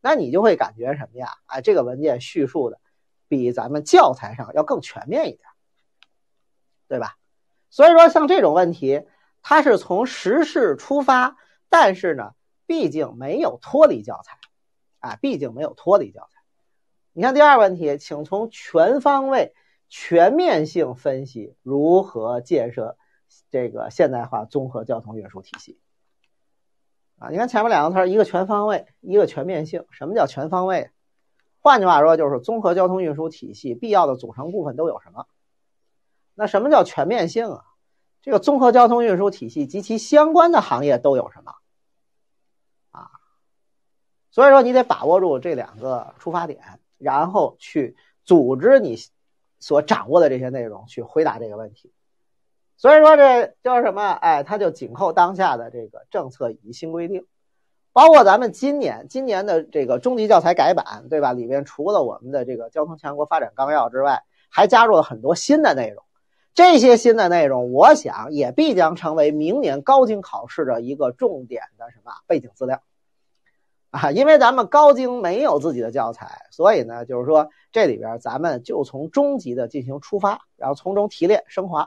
S1: 那你就会感觉什么呀？啊，这个文件叙述的比咱们教材上要更全面一点，对吧？所以说像这种问题，它是从时事出发，但是呢，毕竟没有脱离教材，啊，毕竟没有脱离教材。你看第二问题，请从全方位、全面性分析如何建设这个现代化综合交通运输体系。啊，你看前面两个词，一个全方位，一个全面性。什么叫全方位？换句话说，就是综合交通运输体系必要的组成部分都有什么？那什么叫全面性啊？这个综合交通运输体系及其相关的行业都有什么？啊，所以说你得把握住这两个出发点，然后去组织你所掌握的这些内容去回答这个问题。所以说这叫什么？哎，它就紧扣当下的这个政策以及新规定，包括咱们今年今年的这个中级教材改版，对吧？里边除了我们的这个交通强国发展纲要之外，还加入了很多新的内容。这些新的内容，我想也必将成为明年高精考试的一个重点的什么背景资料啊？因为咱们高精没有自己的教材，所以呢，就是说这里边咱们就从中级的进行出发，然后从中提炼升华。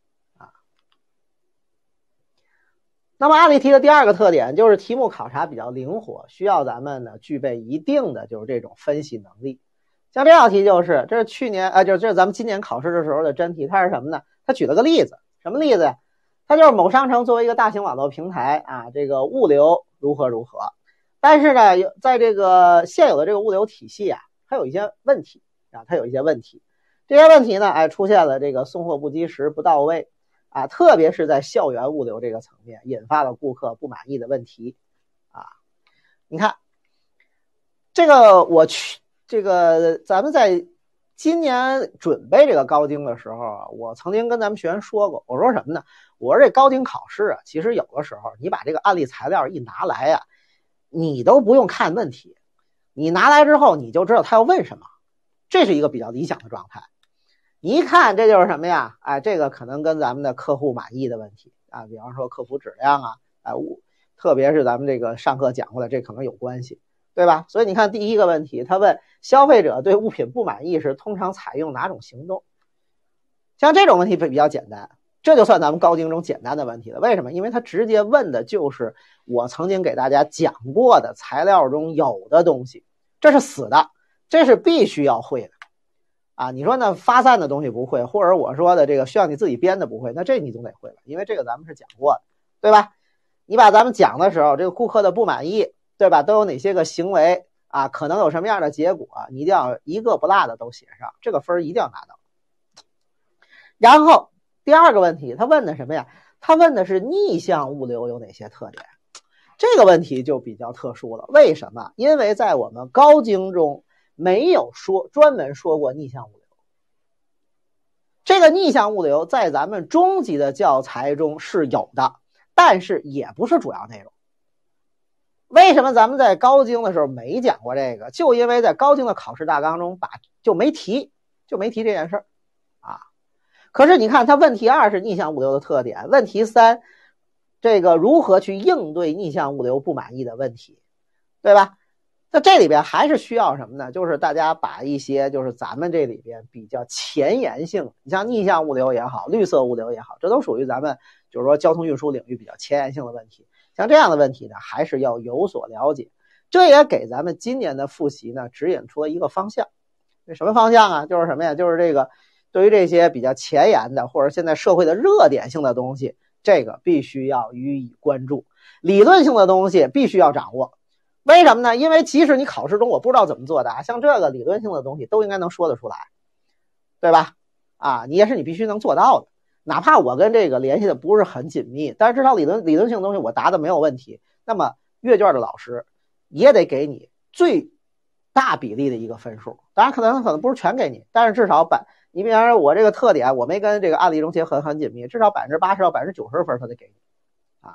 S1: 那么案例题的第二个特点就是题目考察比较灵活，需要咱们呢具备一定的就是这种分析能力。像这道题就是，这是去年啊，就这是咱们今年考试的时候的真题，它是什么呢？它举了个例子，什么例子呀？它就是某商城作为一个大型网络平台啊，这个物流如何如何，但是呢，在这个现有的这个物流体系啊，它有一些问题啊，它有一些问题，这些问题呢，哎，出现了这个送货不及时、不到位。啊，特别是在校园物流这个层面，引发了顾客不满意的问题啊。你看，这个我去，这个咱们在今年准备这个高精的时候啊，我曾经跟咱们学员说过，我说什么呢？我说这高精考试啊，其实有的时候你把这个案例材料一拿来呀、啊，你都不用看问题，你拿来之后你就知道他要问什么，这是一个比较理想的状态。你一看这就是什么呀？哎，这个可能跟咱们的客户满意的问题啊，比方说客服质量啊，哎，特别是咱们这个上课讲过的，这可能有关系，对吧？所以你看第一个问题，他问消费者对物品不满意时通常采用哪种行动？像这种问题比较简单，这就算咱们高精中简单的问题了。为什么？因为他直接问的就是我曾经给大家讲过的材料中有的东西，这是死的，这是必须要会的。啊，你说呢？发散的东西不会，或者我说的这个需要你自己编的不会，那这你总得会了，因为这个咱们是讲过的，对吧？你把咱们讲的时候，这个顾客的不满意，对吧？都有哪些个行为啊？可能有什么样的结果？你一定要一个不落的都写上，这个分一定要拿到。然后第二个问题，他问的什么呀？他问的是逆向物流有哪些特点？这个问题就比较特殊了。为什么？因为在我们高精中没有说专门说过逆向物流，这个逆向物流在咱们中级的教材中是有的，但是也不是主要内容。为什么咱们在高精的时候没讲过这个？就因为在高精的考试大纲中把就没提，就没提这件事儿啊。可是你看，它问题二是逆向物流的特点，问题三这个如何去应对逆向物流不满意的问题，对吧？那这里边还是需要什么呢？就是大家把一些就是咱们这里边比较前沿性，你像逆向物流也好，绿色物流也好，这都属于咱们就是说交通运输领域比较前沿性的问题。像这样的问题呢，还是要有所了解。这也给咱们今年的复习呢指引出了一个方向。什么方向啊？就是什么呀？就是这个对于这些比较前沿的或者现在社会的热点性的东西，这个必须要予以关注。理论性的东西必须要掌握。为什么呢？因为即使你考试中我不知道怎么作答，像这个理论性的东西都应该能说得出来，对吧？啊，你也是你必须能做到的。哪怕我跟这个联系的不是很紧密，但是至少理论理论性的东西我答的没有问题，那么阅卷的老师也得给你最大比例的一个分数。当然可能可能不是全给你，但是至少百，你比方说我这个特点我没跟这个案例中结合很紧密，至少百分之八十到百分之九十分他得给你啊。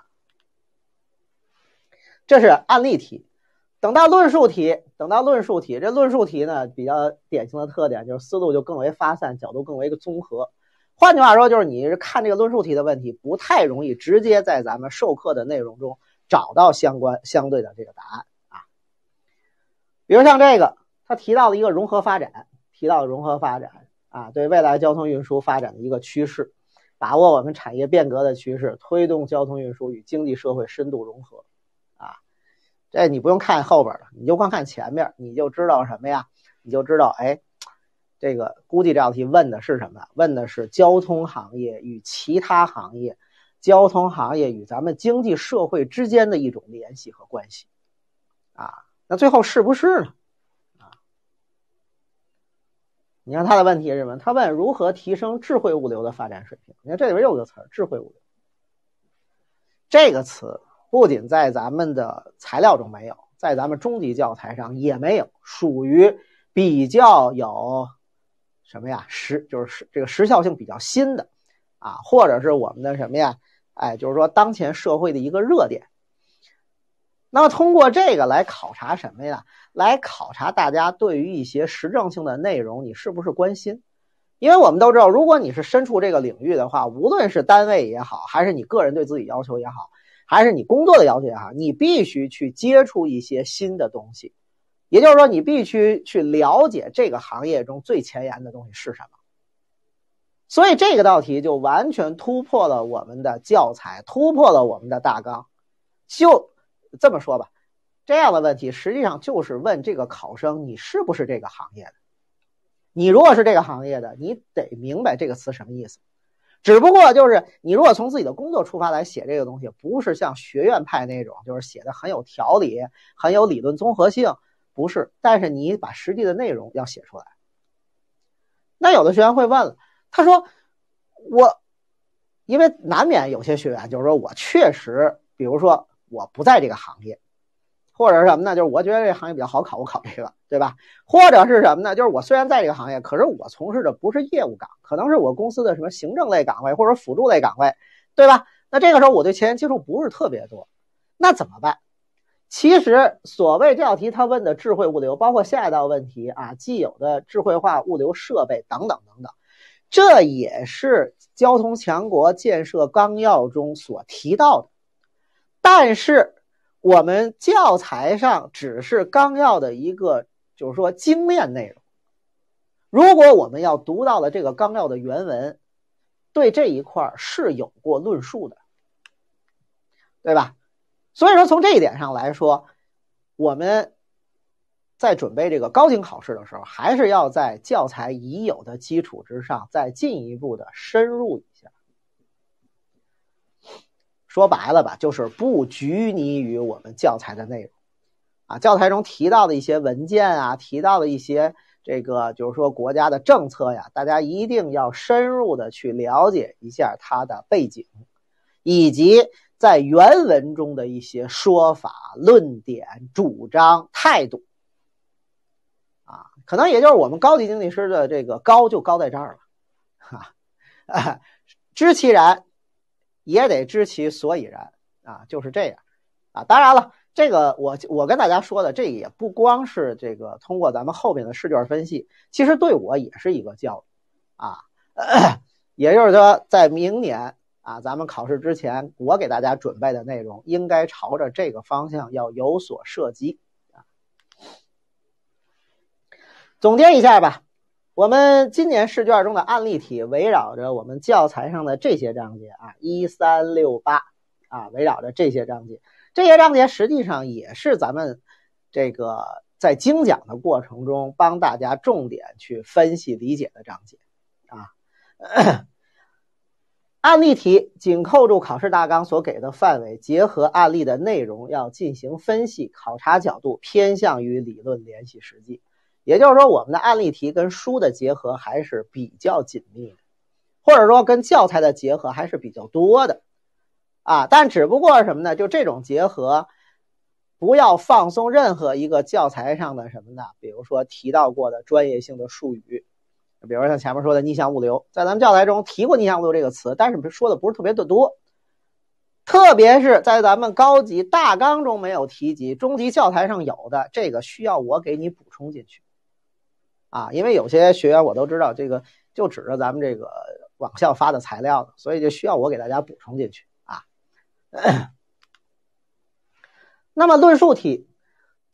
S1: 这是案例题。等到论述题，等到论述题，这论述题呢比较典型的特点就是思路就更为发散，角度更为一个综合。换句话说，就是你看这个论述题的问题，不太容易直接在咱们授课的内容中找到相关相对的这个答案啊。 比如像这个，他提到了一个融合发展，提到了融合发展啊，对未来交通运输发展的一个趋势，把握我们产业变革的趋势，推动交通运输与经济社会深度融合啊。这你不用看后边了，你就光看前面，你就知道什么呀？你就知道，哎，这个估计这道题问的是什么？问的是交通行业与其他行业，交通行业与咱们经济社会之间的一种联系和关系啊。那最后是不是呢？啊，你看他的问题是什么？他问如何提升智慧物流的发展水平。你看这里边有个词儿，智慧物流。这个词不仅在咱们的材料中没有，在咱们中级教材上也没有，属于比较有什么呀？时就是这个时效性比较新的啊，或者是我们的什么呀？哎，就是说当前社会的一个热点。那么通过这个来考察什么呀？来考察大家对于一些实证性的内容你是不是关心。因为我们都知道，如果你是身处这个领域的话，无论是单位也好，还是你个人对自己要求也好，还是你工作的要求也好，你必须去接触一些新的东西。也就是说，你必须去了解这个行业中最前沿的东西是什么。所以这个道题就完全突破了我们的教材，突破了我们的大纲。就这么说吧，这样的问题实际上就是问这个考生你是不是这个行业的。你如果是这个行业的，你得明白这个词什么意思。只不过就是你如果从自己的工作出发来写这个东西，不是像学院派那种就是写的很有条理，很有理论综合性，不是。但是你把实际的内容要写出来。那有的学员会问了，他说我因为难免有些学员就是说我确实比如说我不在这个行业，或者是什么呢？就是我觉得这个行业比较好考，我考这个，对吧？或者是什么呢？就是我虽然在这个行业，可是我从事的不是业务岗，可能是我公司的什么行政类岗位或者辅助类岗位，对吧？那这个时候我对前沿接触不是特别多，那怎么办？其实所谓这道题他问的智慧物流，包括下一道问题啊，既有的智慧化物流设备等等等等，这也是交通强国建设纲要中所提到的。但是我们教材上只是纲要的一个就是说精炼内容，如果我们要读到了这个纲要的原文，对这一块是有过论述的，对吧？所以说从这一点上来说，我们在准备这个高精考试的时候，还是要在教材已有的基础之上再进一步的深入一下。说白了吧，就是不拘泥于我们教材的内容啊，教材中提到的一些文件啊，提到的一些这个就是说国家的政策呀，大家一定要深入的去了解一下它的背景，以及在原文中的一些说法、论点、主张、态度啊，可能也就是我们高级经济师的这个高就高在这儿了哈、啊，知其然也得知其所以然啊，就是这样啊。当然了，这个我我跟大家说的，这也不光是这个通过咱们后面的试卷分析，其实对我也是一个教育啊。也就是说，在明年啊，咱们考试之前，我给大家准备的内容应该朝着这个方向要有所涉及啊。总结一下吧。我们今年试卷中的案例题围绕着我们教材上的这些章节啊，一三六八啊，围绕着这些章节，这些章节实际上也是咱们这个在精讲的过程中帮大家重点去分析理解的章节啊。案例题紧扣住考试大纲所给的范围，结合案例的内容要进行分析，考察角度偏向于理论联系实际。也就是说，我们的案例题跟书的结合还是比较紧密的，或者说跟教材的结合还是比较多的啊。但只不过什么呢？就这种结合，不要放松任何一个教材上的什么呢？比如说提到过的专业性的术语，比如像前面说的逆向物流，在咱们教材中提过逆向物流这个词，但是说的不是特别的多。特别是在咱们高级大纲中没有提及，中级教材上有的，这个需要我给你补充进去。啊，因为有些学员我都知道这个就指着咱们这个网校发的材料的，所以就需要我给大家补充进去啊。那么论述题，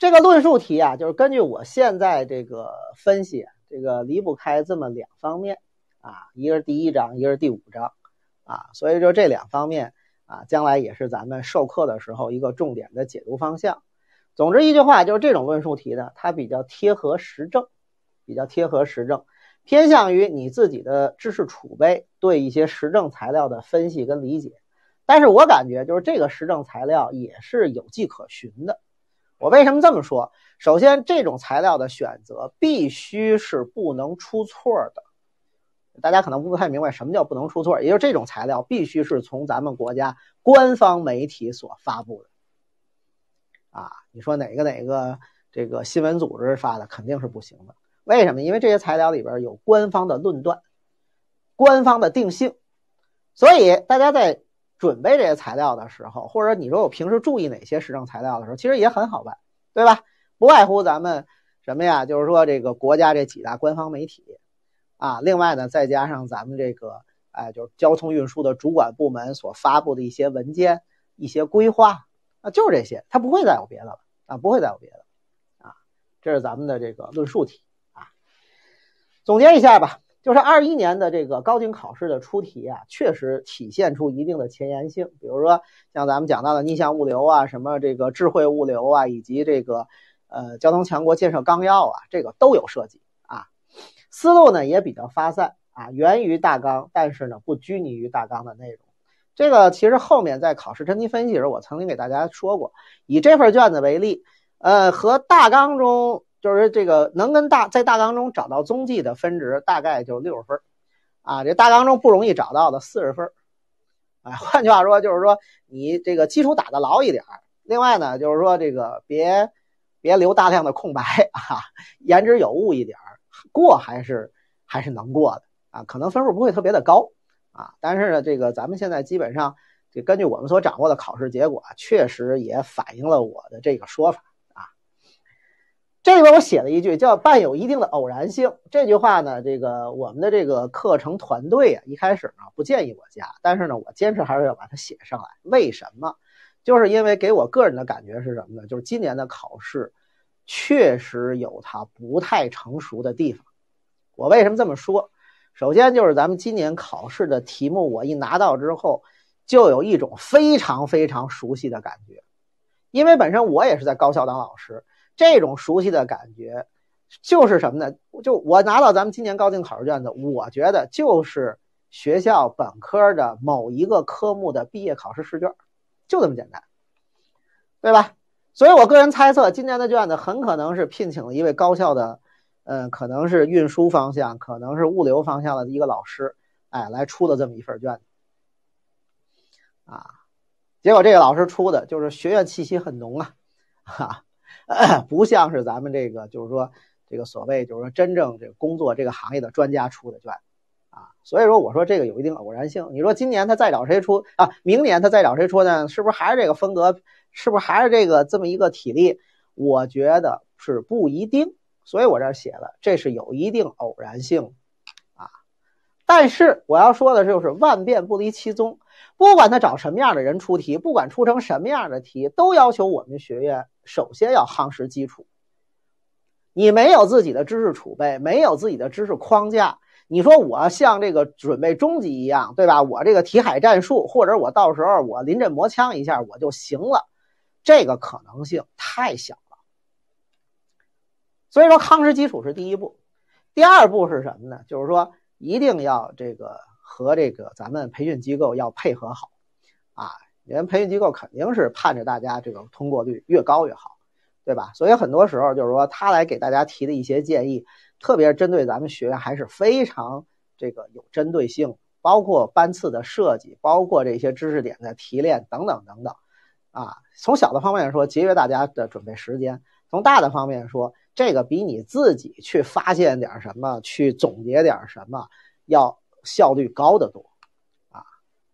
S1: 这个论述题啊，就是根据我现在这个分析，这个离不开这么两方面啊，一个是第一章，一个是第五章啊，所以说这两方面啊，将来也是咱们授课的时候一个重点的解读方向。总之一句话，就是这种论述题呢，它比较贴合实证，比较贴合实证，偏向于你自己的知识储备对一些实证材料的分析跟理解。但是我感觉就是这个实证材料也是有迹可循的。我为什么这么说？首先，这种材料的选择必须是不能出错的。大家可能不太明白什么叫不能出错，也就是这种材料必须是从咱们国家官方媒体所发布的。啊，你说哪个哪个这个新闻组织发的肯定是不行的。为什么？因为这些材料里边有官方的论断，官方的定性。所以大家在准备这些材料的时候，或者你说我平时注意哪些实证材料的时候，其实也很好办，对吧？不外乎咱们什么呀，就是说这个国家这几大官方媒体啊，另外呢再加上咱们这个哎，就是交通运输的主管部门所发布的一些文件、一些规划啊，就是这些，它不会再有别的了啊，不会再有别的啊。这是咱们的这个论述题啊。总结一下吧。就是二一年的这个高精考试的出题啊，确实体现出一定的前沿性。比如说像咱们讲到的逆向物流啊，什么这个智慧物流啊，以及这个呃交通强国建设纲要啊，这个都有涉及啊。思路呢也比较发散啊，源于大纲，但是呢不拘泥于大纲的内容。这个其实后面在考试真题分析时，我曾经给大家说过，以这份卷子为例，呃，和大纲中。就是这个能跟大在大纲中找到踪迹的分值大概就六十分啊，这大纲中不容易找到的四十分。哎，换句话说就是说你这个基础打得牢一点，另外呢就是说这个别别留大量的空白啊，言之有物一点，过还是还是能过的啊，可能分数不会特别的高啊，但是呢这个咱们现在基本上这根据我们所掌握的考试结果，确实也反映了我的这个说法。这里边我写了一句叫伴有一定的偶然性，这句话呢，这个我们的这个课程团队啊，一开始呢不建议我加，但是呢我坚持还是要把它写上来。为什么？就是因为给我个人的感觉是什么呢？就是今年的考试确实有它不太成熟的地方。我为什么这么说？首先就是咱们今年考试的题目，我一拿到之后就有一种非常非常熟悉的感觉，因为本身我也是在高校当老师。这种熟悉的感觉就是什么呢？就我拿到咱们今年高精考试卷子，我觉得就是学校本科的某一个科目的毕业考试试卷，就这么简单，对吧？所以我个人猜测，今年的卷子很可能是聘请了一位高校的，嗯，可能是运输方向，可能是物流方向的一个老师，哎，来出的这么一份卷子，啊，结果这个老师出的就是学院气息很浓啊，哈。不像是咱们这个就是说这个所谓就是说真正这个工作这个行业的专家出的卷啊，所以说我说这个有一定偶然性。你说今年他再找谁出啊，明年他再找谁出呢？是不是还是这个风格？是不是还是这个这么一个体力？我觉得是不一定，所以我这儿写了，这是有一定偶然性啊。但是我要说的就是万变不离其宗，不管他找什么样的人出题，不管出成什么样的题，都要求我们学院首先要夯实基础。你没有自己的知识储备，没有自己的知识框架，你说我像这个准备中级一样，对吧？我这个题海战术，或者我到时候我临阵磨枪一下我就行了，这个可能性太小了。所以说夯实基础是第一步。第二步是什么呢？就是说一定要这个和这个咱们培训机构要配合好啊，因为培训机构肯定是盼着大家这个通过率越高越好，对吧？所以很多时候就是说他来给大家提的一些建议，特别针对咱们学院还是非常这个有针对性，包括班次的设计，包括这些知识点的提炼等等等等啊。从小的方面说节约大家的准备时间，从大的方面说这个比你自己去发现点什么，去总结点什么要效率高得多啊。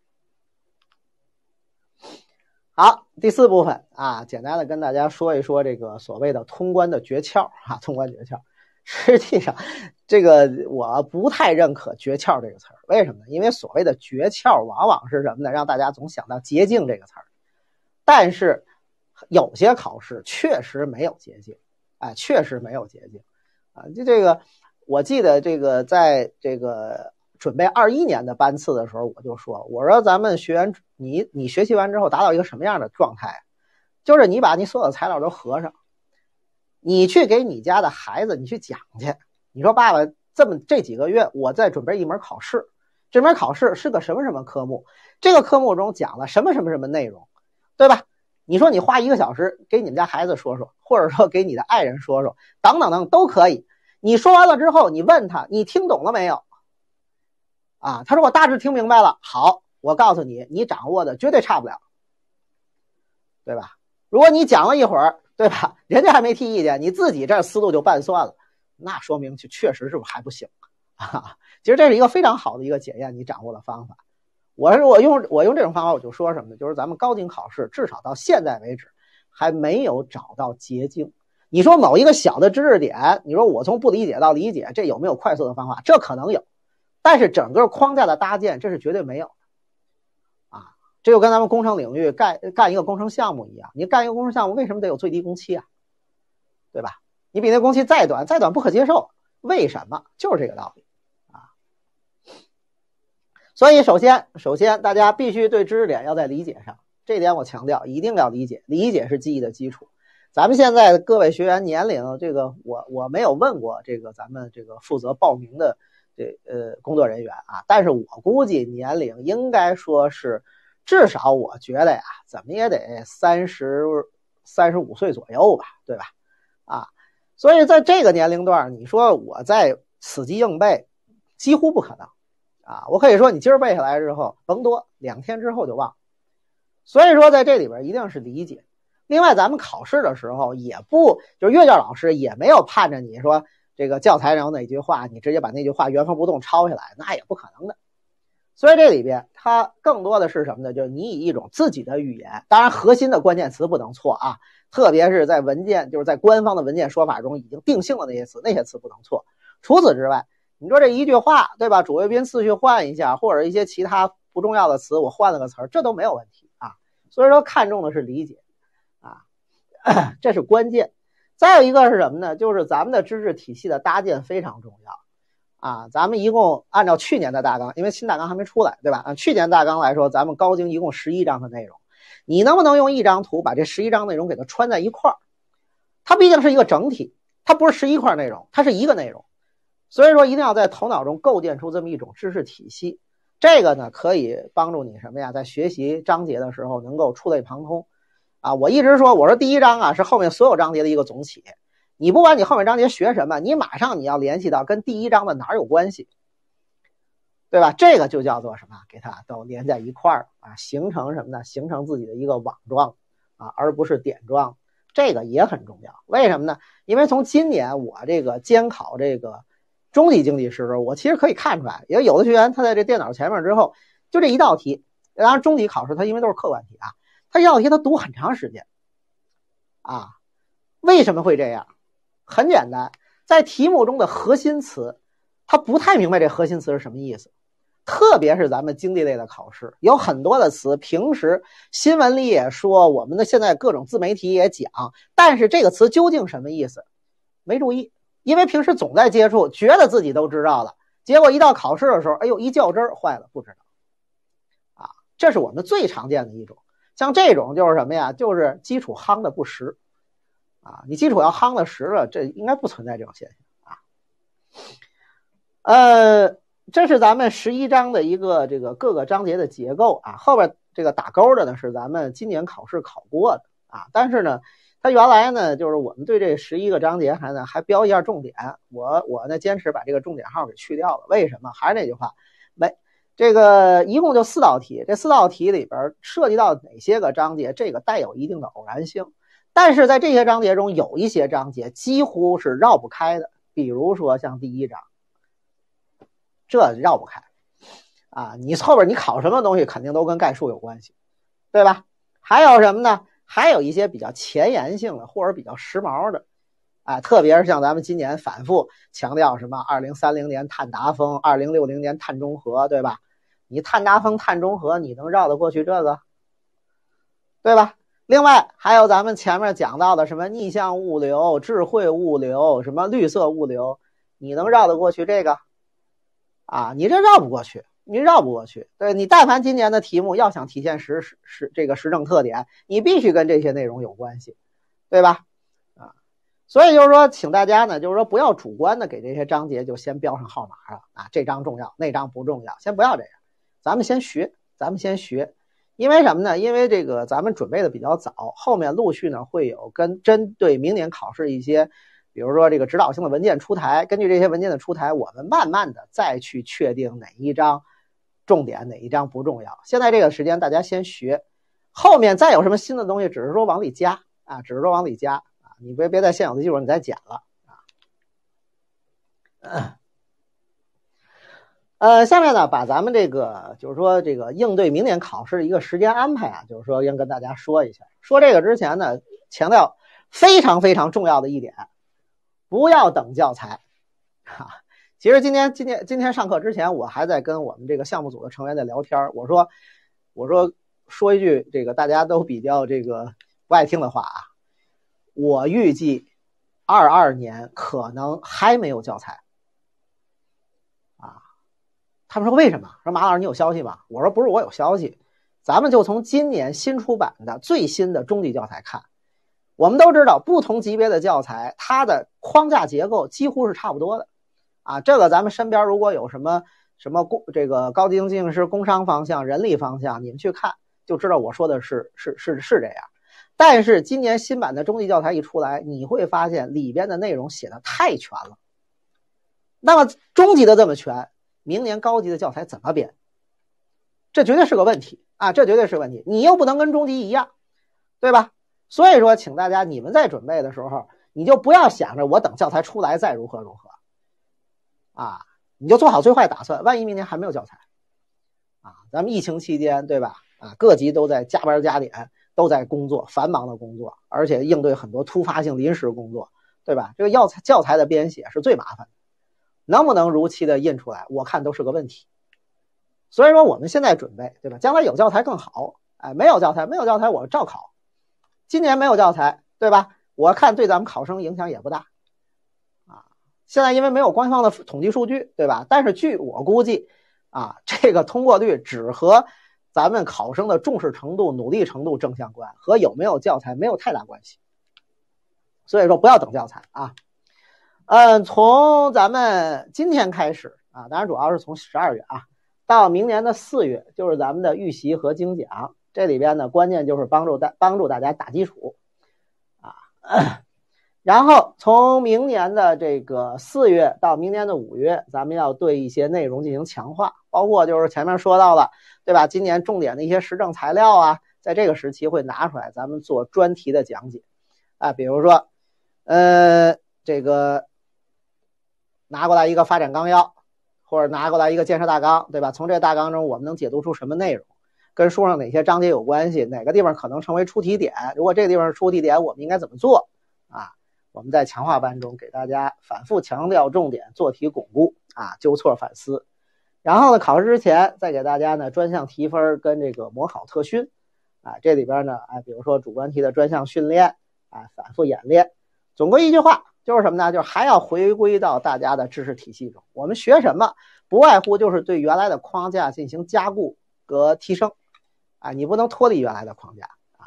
S1: 好，第四部分啊，简单的跟大家说一说这个所谓的通关的诀窍啊，通关诀窍。实际上这个我不太认可诀窍这个词儿，为什么呢？因为所谓的诀窍往往是什么呢？让大家总想到捷径这个词儿，但是有些考试确实没有捷径，哎，确实没有捷径啊。就这个，我记得这个在这个准备二一年的班次的时候，我就说，我说咱们学员，你你学习完之后达到一个什么样的状态？就是你把你所有的材料都合上，你去给你家的孩子，你去讲去。你说爸爸，这么这几个月我在准备一门考试，这门考试是个什么什么科目？这个科目中讲了什么什么什么内容，对吧？你说你花一个小时给你们家孩子说说，或者说给你的爱人说说，等等等都可以。你说完了之后，你问他，你听懂了没有？啊，他说我大致听明白了。好，我告诉你，你掌握的绝对差不了，对吧？如果你讲了一会儿，对吧？人家还没提意见，你自己这思路就半算了，那说明确实是还不行啊。其实这是一个非常好的一个检验你掌握的方法。我是我用我用这种方法，我就说什么呢？就是咱们高精考试至少到现在为止还没有找到捷径。你说某一个小的知识点，你说我从不理解到理解，这有没有快速的方法？这可能有，但是整个框架的搭建，这是绝对没有的啊。这就跟咱们工程领域干干一个工程项目一样，你干一个工程项目，为什么得有最低工期啊？对吧？你比那工期再短，再短不可接受，为什么？就是这个道理啊。所以首先，首先大家必须对知识点要在理解上，这点我强调，一定要理解，理解是记忆的基础。咱们现在各位学员年龄，这个我我没有问过这个咱们这个负责报名的这呃工作人员啊，但是我估计年龄应该说是至少我觉得呀，怎么也得三十三十五岁左右吧，对吧？啊，所以在这个年龄段，你说我在死记硬背，几乎不可能啊。我可以说，你今儿背下来之后，甭多，两天之后就忘。所以说，在这里边一定是理解。另外，咱们考试的时候也不就是岳教老师也没有盼着你说这个教材上有哪句话，你直接把那句话原封不动抄下来，那也不可能的。所以这里边它更多的是什么呢？就是你以一种自己的语言，当然核心的关键词不能错啊，特别是在文件，就是在官方的文件说法中已经定性的那些词，那些词不能错。除此之外，你说这一句话，对吧？主谓宾次序换一下，或者一些其他不重要的词，我换了个词儿，这都没有问题啊。所以说，看重的是理解啊，这是关键。再有一个是什么呢？就是咱们的知识体系的搭建非常重要啊。咱们一共按照去年的大纲，因为新大纲还没出来，对吧？按去年大纲来说，咱们高精一共十一章的内容，你能不能用一张图把这十一章内容给它穿在一块儿？它毕竟是一个整体，它不是十一块内容，它是一个内容。所以说，一定要在头脑中构建出这么一种知识体系。这个呢，可以帮助你什么呀？在学习章节的时候能够触类旁通啊。我一直说，我说第一章啊是后面所有章节的一个总体。你不管你后面章节学什么，你马上你要联系到跟第一章的哪有关系，对吧？这个就叫做什么？给它都连在一块儿啊，形成什么呢？形成自己的一个网状啊，而不是点状。这个也很重要。为什么呢？因为从今年我这个监考这个中级经济师的时候，我其实可以看出来，因为有的学员他在这电脑前面之后，就这一道题，当然中级考试他因为都是客观题啊，他一道题他读很长时间啊。为什么会这样？很简单，在题目中的核心词，他不太明白这核心词是什么意思。特别是咱们经济类的考试，有很多的词，平时新闻里也说，我们的现在各种自媒体也讲，但是这个词究竟什么意思，没注意，因为平时总在接触，觉得自己都知道了，结果一到考试的时候，哎呦，一较真儿，坏了，不知道啊。这是我们最常见的一种。像这种就是什么呀？就是基础夯的不实啊。你基础要夯的实了，这应该不存在这种现象啊。呃。这是咱们十一章的一个这个各个章节的结构啊，后边这个打勾的呢是咱们今年考试考过的啊，但是呢，它原来呢就是我们对这十一个章节还呢还标一下重点，我我呢坚持把这个重点号给去掉了，为什么？还是那句话，没这个一共就四道题，这四道题里边涉及到哪些个章节，这个带有一定的偶然性，但是在这些章节中有一些章节几乎是绕不开的，比如说像第一章。这绕不开啊！你后边你考什么东西肯定都跟概述有关系，对吧？还有什么呢？还有一些比较前沿性的或者比较时髦的啊，特别是像咱们今年反复强调什么二零三零年碳达峰，二零六零年碳中和，对吧？你碳达峰、碳中和，你能绕得过去这个？对吧？ 另外还有咱们前面讲到的什么逆向物流、智慧物流、什么绿色物流，你能绕得过去这个啊？你这绕不过去，你绕不过去。对，你但凡今年的题目要想体现时时这个时政特点，你必须跟这些内容有关系，对吧？啊，所以就是说，请大家呢，就是说不要主观的给这些章节就先标上号码了啊，这章重要，那章不重要，先不要这样，咱们先学，咱们先学。因为什么呢？因为这个咱们准备的比较早，后面陆续呢会有跟针对明年考试一些，比如说这个指导性的文件出台，根据这些文件的出台，我们慢慢的再去确定哪一章重点，哪一章不重要。现在这个时间大家先学，后面再有什么新的东西，只是说往里加啊，只是说往里加啊，你别别在现有的基础上你再减了啊。呃，下面呢，把咱们这个就是说这个应对明年考试的一个时间安排啊，就是说应跟大家说一下。说这个之前呢，强调非常非常重要的一点，不要等教材啊。其实今天今天今天上课之前，我还在跟我们这个项目组的成员在聊天，我说我说说一句这个大家都比较这个不爱听的话啊，我预计二二年可能还没有教材。他们说为什么？说马老师你有消息吗？我说不是我有消息，咱们就从今年新出版的最新的中级教材看，我们都知道不同级别的教材它的框架结构几乎是差不多的啊。这个咱们身边如果有什么什么工这个高级经济应试工商方向、人力方向，你们去看就知道我说的是是是是这样。但是今年新版的中级教材一出来，你会发现里边的内容写的太全了。那么中级的这么全，明年高级的教材怎么编？这绝对是个问题啊！这绝对是个问题，你又不能跟中级一样，对吧？所以说，请大家你们在准备的时候，你就不要想着我等教材出来再如何如何啊，你就做好最坏打算，万一明年还没有教材啊，咱们疫情期间，对吧？啊，各级都在加班加点，都在工作，繁忙的工作，而且应对很多突发性临时工作，对吧？这个教材教材的编写是最麻烦的。能不能如期的印出来，我看都是个问题。所以说我们现在准备，对吧？将来有教材更好，哎，没有教材，没有教材我照考。今年没有教材，对吧？我看对咱们考生影响也不大啊。现在因为没有官方的统计数据，对吧？但是据我估计啊，这个通过率只和咱们考生的重视程度、努力程度正相关，和有没有教材没有太大关系。所以说不要等教材啊。嗯，从咱们今天开始啊，当然主要是从十二月啊，到明年的四月，就是咱们的预习和精讲。这里边呢，关键就是帮助大帮助大家打基础啊。然后从明年的这个四月到明年的五月，咱们要对一些内容进行强化，包括就是前面说到了，对吧？今年重点的一些时政材料啊，在这个时期会拿出来，咱们做专题的讲解啊，比如说，呃，这个。拿过来一个发展纲要，或者拿过来一个建设大纲，对吧？从这个大纲中我们能解读出什么内容，跟书上哪些章节有关系，哪个地方可能成为出题点，如果这个地方是出题点，我们应该怎么做啊？我们在强化班中给大家反复强调重点，做题巩固啊，纠错反思。然后呢，考试之前再给大家呢专项提分跟这个模考特训啊，这里边呢啊，比如说主观题的专项训练啊，反复演练。总归一句话。就是什么呢？就是还要回归到大家的知识体系中。我们学什么，不外乎就是对原来的框架进行加固和提升啊，你不能脱离原来的框架啊。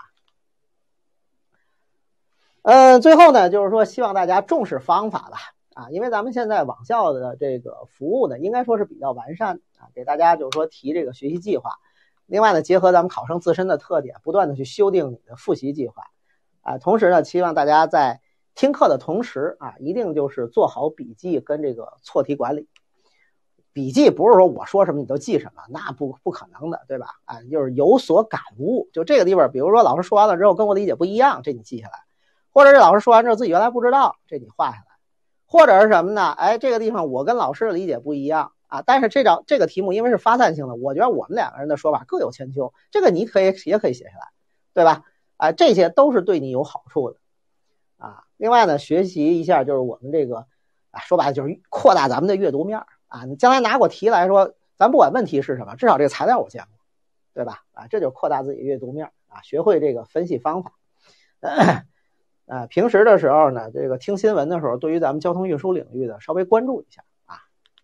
S1: 嗯，最后呢，就是说希望大家重视方法吧啊，因为咱们现在网校的这个服务呢，应该说是比较完善啊，给大家就是说提这个学习计划。另外呢，结合咱们考生自身的特点，不断的去修订你的复习计划啊。同时呢，希望大家在听课的同时啊，一定就是做好笔记跟这个错题管理。笔记不是说我说什么你都记什么，那不不可能的，对吧？啊，就是有所感悟。就这个地方，比如说老师说完了之后跟我理解不一样，这你记下来；或者是老师说完之后自己原来不知道，这你画下来；或者是什么呢？哎，这个地方我跟老师的理解不一样啊，但是这张这个题目因为是发散性的，我觉得我们两个人的说法各有千秋，这个你可以也可以写下来，对吧？啊，这些都是对你有好处的。啊，另外呢，学习一下就是我们这个，啊，说白了就是扩大咱们的阅读面啊。你将来拿过题来说，咱不管问题是什么，至少这个材料我见过，对吧？啊，这就是扩大自己阅读面啊，学会这个分析方法。啊，平时的时候呢，这个听新闻的时候，对于咱们交通运输领域的稍微关注一下啊。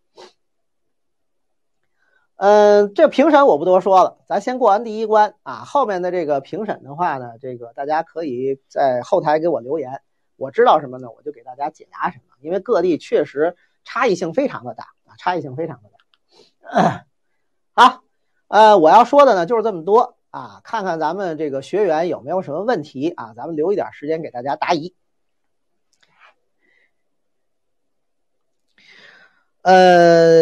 S1: 嗯，这评审我不多说了，咱先过完第一关啊。后面的这个评审的话呢，这个大家可以在后台给我留言，我知道什么呢，我就给大家解答什么。因为各地确实差异性非常的大啊，差异性非常的大。好，呃，我要说的呢就是这么多啊，看看咱们这个学员有没有什么问题啊，咱们留一点时间给大家答疑。呃。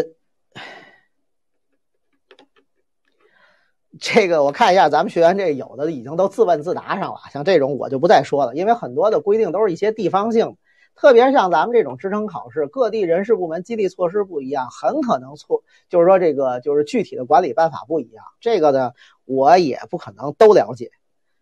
S1: 这个我看一下，咱们学员这有的已经都自问自答上了，像这种我就不再说了，因为很多的规定都是一些地方性，特别像咱们这种职称考试，各地人事部门激励措施不一样，很可能错，就是说这个就是具体的管理办法不一样，这个呢我也不可能都了解。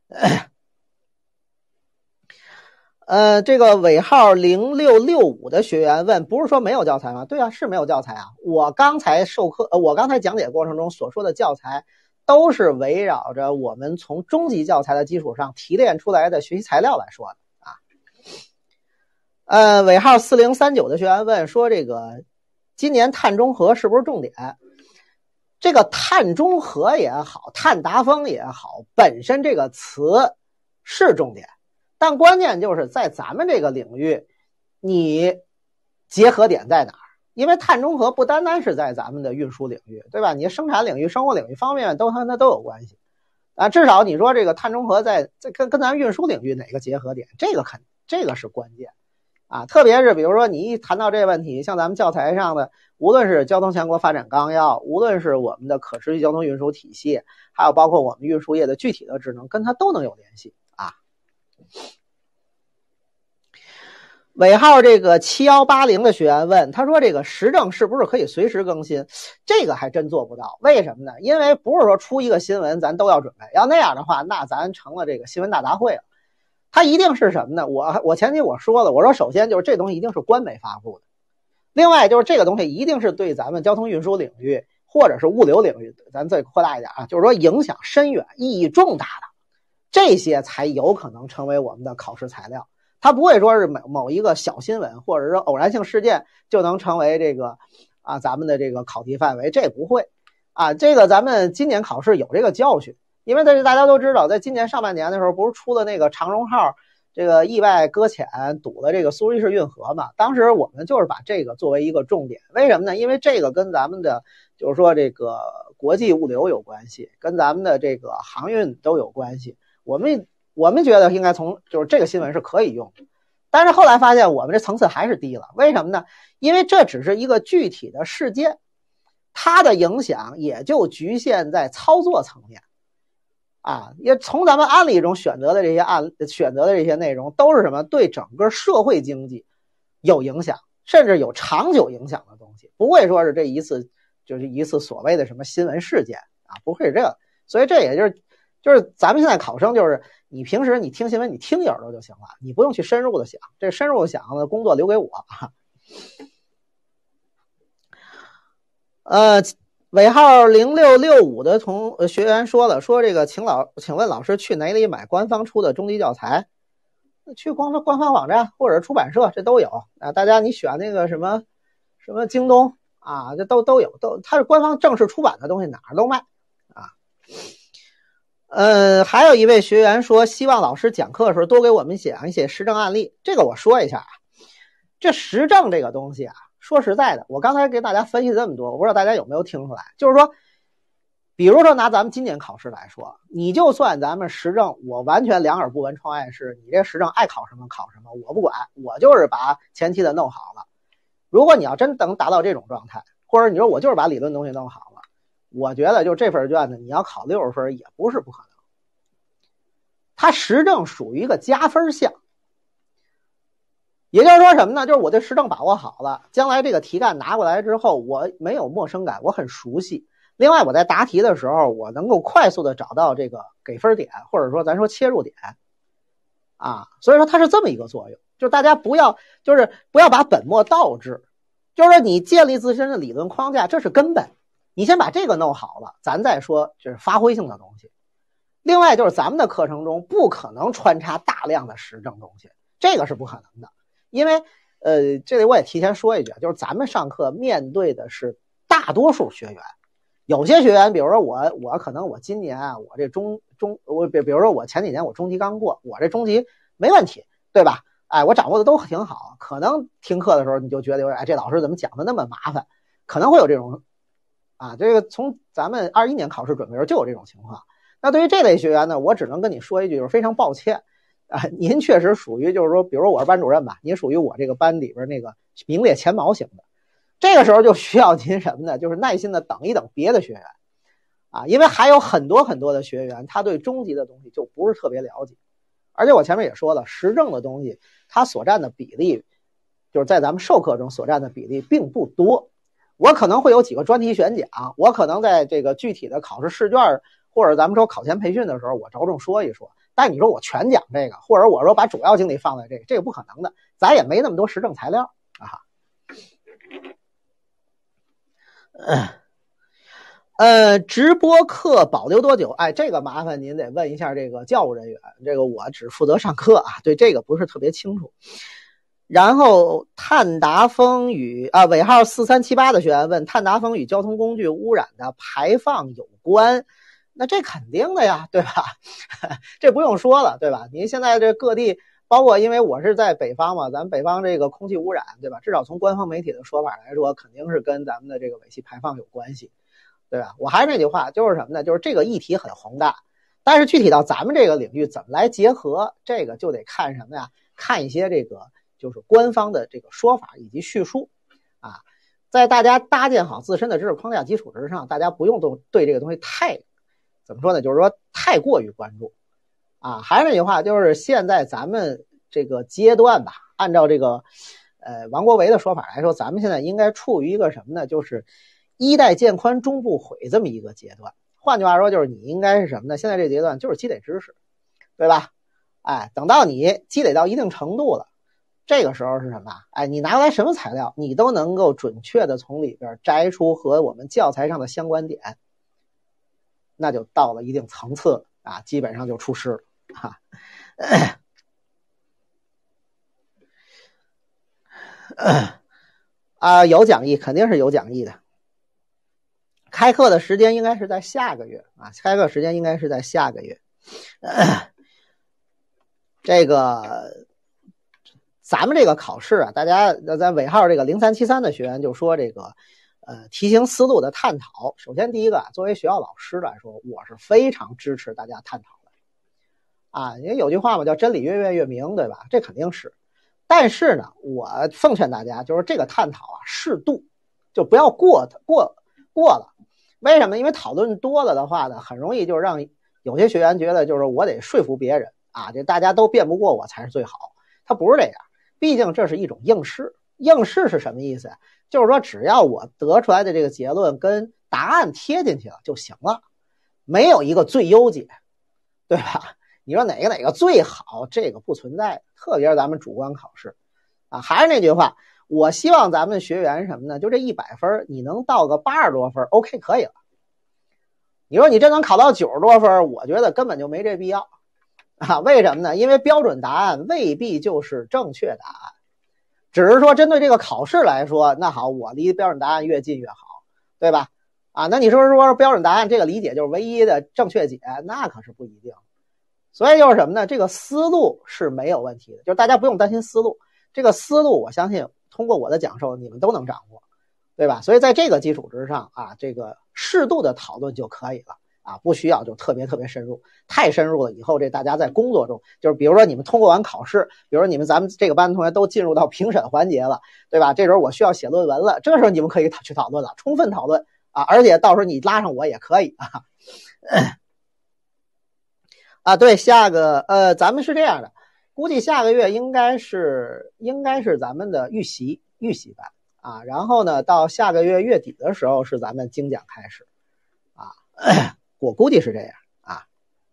S1: 呃，这个尾号零六六五的学员问，不是说没有教材吗？对啊，是没有教材啊。我刚才授课，呃，我刚才讲解过程中所说的教材，都是围绕着我们从中级教材的基础上提炼出来的学习材料来说的啊。呃，尾号四零三九的学员问说，这个今年碳中和是不是重点？这个碳中和也好，碳达峰也好，本身这个词是重点。但关键就是在咱们这个领域，你结合点在哪儿？因为碳中和不单单是在咱们的运输领域，对吧？你生产领域、生活领域方面都它它都有关系啊。至少你说这个碳中和在在跟跟咱运输领域哪个结合点，这个肯这个是关键啊。特别是比如说你一谈到这个问题，像咱们教材上的，无论是交通强国发展纲要，无论是我们的可持续交通运输体系，还有包括我们运输业的具体的职能，跟它都能有联系。尾号这个七一八零的学员问，他说这个时政是不是可以随时更新？这个还真做不到。为什么呢？因为不是说出一个新闻咱都要准备，要那样的话，那咱成了这个新闻大杂烩了。它一定是什么呢？我我前期我说了，我说首先就是这东西一定是官媒发布的，另外就是这个东西一定是对咱们交通运输领域或者是物流领域，咱再扩大一点啊，就是说影响深远、意义重大的这些才有可能成为我们的考试材料。它不会说是某某一个小新闻或者是偶然性事件就能成为这个啊咱们的这个考题范围，这不会啊。这个咱们今年考试有这个教训，因为这大家都知道，在今年上半年的时候，不是出了那个长荣号这个意外搁浅堵了这个苏伊士运河嘛？当时我们就是把这个作为一个重点，为什么呢？因为这个跟咱们的就是说这个国际物流有关系，跟咱们的这个航运都有关系。我们我们觉得应该从就是这个新闻是可以用的，但是后来发现我们这层次还是低了。为什么呢？因为这只是一个具体的事件，它的影响也就局限在操作层面啊。也从咱们案例中选择的这些案选择的这些内容都是什么？对整个社会经济有影响，甚至有长久影响的东西，不会说是这一次就是一次所谓的什么新闻事件啊，不会是这个。所以这也就是就是咱们现在考生就是你平时你听新闻你听一耳朵就行了，你不用去深入的想，这深入想的工作留给我啊。呃，尾号零六六五的同呃学员说了，说这个请老请问老师去哪里买官方出的中级教材？去官方官方网站或者出版社这都有啊。大家你选那个什么什么京东啊，这都都有，都它是官方正式出版的东西，哪儿都卖啊。呃，还有一位学员说，希望老师讲课的时候多给我们讲一些实证案例。这个我说一下啊，这实证这个东西啊，说实在的，我刚才给大家分析这么多，我不知道大家有没有听出来，就是说，比如说拿咱们今年考试来说，你就算咱们实证，我完全两耳不闻窗外事，你这实证爱考什么考什么，我不管，我就是把前期的弄好了。如果你要真能达到这种状态，或者你说我就是把理论东西弄好了，我觉得就这份卷子你要考六十分也不是不可能。它实证属于一个加分项，也就是说什么呢？就是我对实证把握好了，将来这个题干拿过来之后，我没有陌生感，我很熟悉。另外我在答题的时候，我能够快速的找到这个给分点，或者说咱说切入点啊，所以说它是这么一个作用。就是大家不要就是不要把本末倒置，就是说你建立自身的理论框架，这是根本，你先把这个弄好了，咱再说就是发挥性的东西。 另外就是咱们的课程中不可能穿插大量的时政东西，这个是不可能的。因为呃，这里我也提前说一句，就是咱们上课面对的是大多数学员，有些学员，比如说我，我可能我今年啊，我这中中，我比比如说我前几年我中级刚过，我这中级没问题，对吧？哎，我掌握的都挺好，可能听课的时候你就觉得有点，哎，这老师怎么讲的那么麻烦，可能会有这种啊，这个从咱们二一年考试准备的时候就有这种情况。那对于这类学员呢，我只能跟你说一句，就是非常抱歉啊，您确实属于就是说，比如说我是班主任吧，您属于我这个班里边那个名列前茅型的，这个时候就需要您什么呢？就是耐心的等一等别的学员啊，因为还有很多很多的学员，他对中级的东西就不是特别了解，而且我前面也说了，时政的东西它所占的比例，就是在咱们授课中所占的比例并不多。我可能会有几个专题选讲，我可能在这个具体的考试试卷或者咱们说考前培训的时候，我着重说一说。但你说我全讲这个，或者我说把主要精力放在这个，这个不可能的，咱也没那么多时政材料啊。呃，直播课保留多久？哎，这个麻烦您得问一下这个教务人员，这个我只负责上课啊，对这个不是特别清楚。然后碳达峰与啊尾号四三七八的学员问，碳达峰与交通工具污染的排放有关？那这肯定的呀，对吧？这不用说了，对吧？您现在这各地，包括因为我是在北方嘛，咱们北方这个空气污染，对吧？至少从官方媒体的说法来说，肯定是跟咱们的这个尾气排放有关系，对吧？我还是那句话，就是什么呢？就是这个议题很宏大，但是具体到咱们这个领域怎么来结合，这个就得看什么呀？看一些这个就是官方的这个说法以及叙述啊，在大家搭建好自身的知识框架基础之上，大家不用都对这个东西太怎么说呢？就是说太过于关注啊。还是那句话，就是现在咱们这个阶段吧，按照这个呃王国维的说法来说，咱们现在应该处于一个什么呢？就是一代渐宽终不悔这么一个阶段。换句话说，就是你应该是什么呢？现在这阶段就是积累知识，对吧？哎，等到你积累到一定程度了，这个时候是什么？哎，你拿过来什么材料，你都能够准确的从里边摘出和我们教材上的相关点，那就到了一定层次啊，基本上就出师了啊。啊，有讲义，肯定是有讲义的。开课的时间应该是在下个月啊，开课时间应该是在下个月。这个咱们这个考试啊，大家在尾号这个零三七三的学员就说这个呃题型思路的探讨。首先第一个，作为学校老师来说，我是非常支持大家探讨的啊，因为有句话嘛，叫真理越辩越明，对吧？这肯定是。但是呢，我奉劝大家，就是这个探讨啊，适度，就不要过过过了。为什么？因为讨论多了的话呢，很容易就让有些学员觉得，就是我得说服别人啊，这大家都辩不过我才是最好。他不是这样，毕竟这是一种应试。应试是什么意思呀？就是说，只要我得出来的这个结论跟答案贴进去了就行了，没有一个最优解，对吧？你说哪个哪个最好，这个不存在，特别是咱们主观考试啊。还是那句话，我希望咱们学员什么呢？就这一百分，你能到个八十多分 ，OK 可以了。你说你真能考到九十多分，我觉得根本就没这必要啊。为什么呢？因为标准答案未必就是正确答案，只是说针对这个考试来说，那好，我离标准答案越近越好，对吧？啊，那你说说标准答案这个理解就是唯一的正确解，那可是不一定。所以就是什么呢？这个思路是没有问题的，就是大家不用担心思路。这个思路，我相信通过我的讲授，你们都能掌握，对吧？所以在这个基础之上啊，这个适度的讨论就可以了啊，不需要就特别特别深入，太深入了以后，这大家在工作中，就是比如说你们通过完考试，比如说你们咱们这个班的同学都进入到评审环节了，对吧？这时候我需要写论文了，这时候你们可以去讨论了，充分讨论啊，而且到时候你拉上我也可以啊。啊，对，下个呃，咱们是这样的，估计下个月应该是应该是咱们的预习预习班啊，然后呢，到下个月月底的时候是咱们精讲开始啊，我估计是这样啊。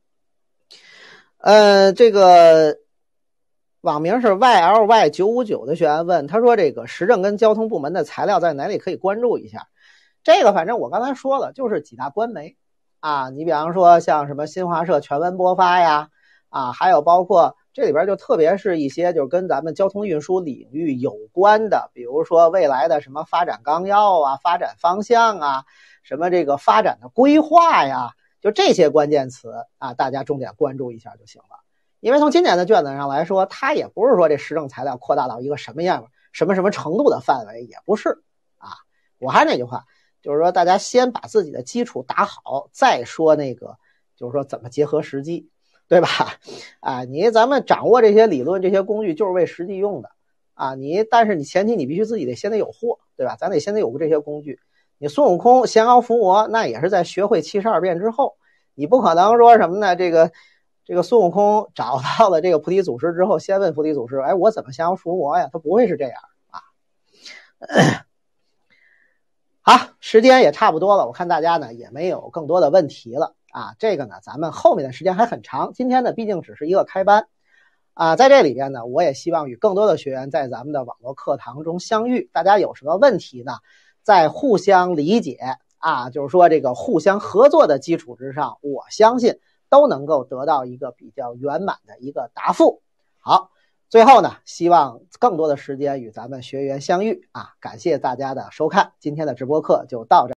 S1: 呃，这个网名是 Y L Y 九五九的学员问，他说这个时政跟交通部门的材料在哪里可以关注一下？这个反正我刚才说了，就是几大官媒啊，你比方说像什么新华社全文播发呀，啊，还有包括这里边就特别是一些就是跟咱们交通运输领域有关的，比如说未来的什么发展纲要啊、发展方向啊、什么这个发展的规划呀，就这些关键词啊，大家重点关注一下就行了。因为从今年的卷子上来说，它也不是说这时政材料扩大到一个什么样、什么什么程度的范围，也不是啊。我还是那句话。就是说大家先把自己的基础打好，再说那个就是说怎么结合实际，对吧？啊，你咱们掌握这些理论这些工具就是为实际用的啊，你但是你前提你必须自己得先得有货，对吧？咱得先得有过这些工具。你孙悟空降妖伏魔那也是在学会七十二变之后，你不可能说什么呢，这个这个孙悟空找到了这个菩提祖师之后先问菩提祖师，哎，我怎么降妖伏魔呀？他不会是这样啊。好，时间也差不多了，我看大家呢也没有更多的问题了啊。这个呢，咱们后面的时间还很长，今天呢毕竟只是一个开班啊。在这里边呢，我也希望与更多的学员在咱们的网络课堂中相遇。大家有什么问题呢，在互相理解啊，就是说这个互相合作的基础之上，我相信都能够得到一个比较圆满的一个答复。好。最后呢，希望更多的时间与咱们学员相遇啊！感谢大家的收看，今天的直播课就到这。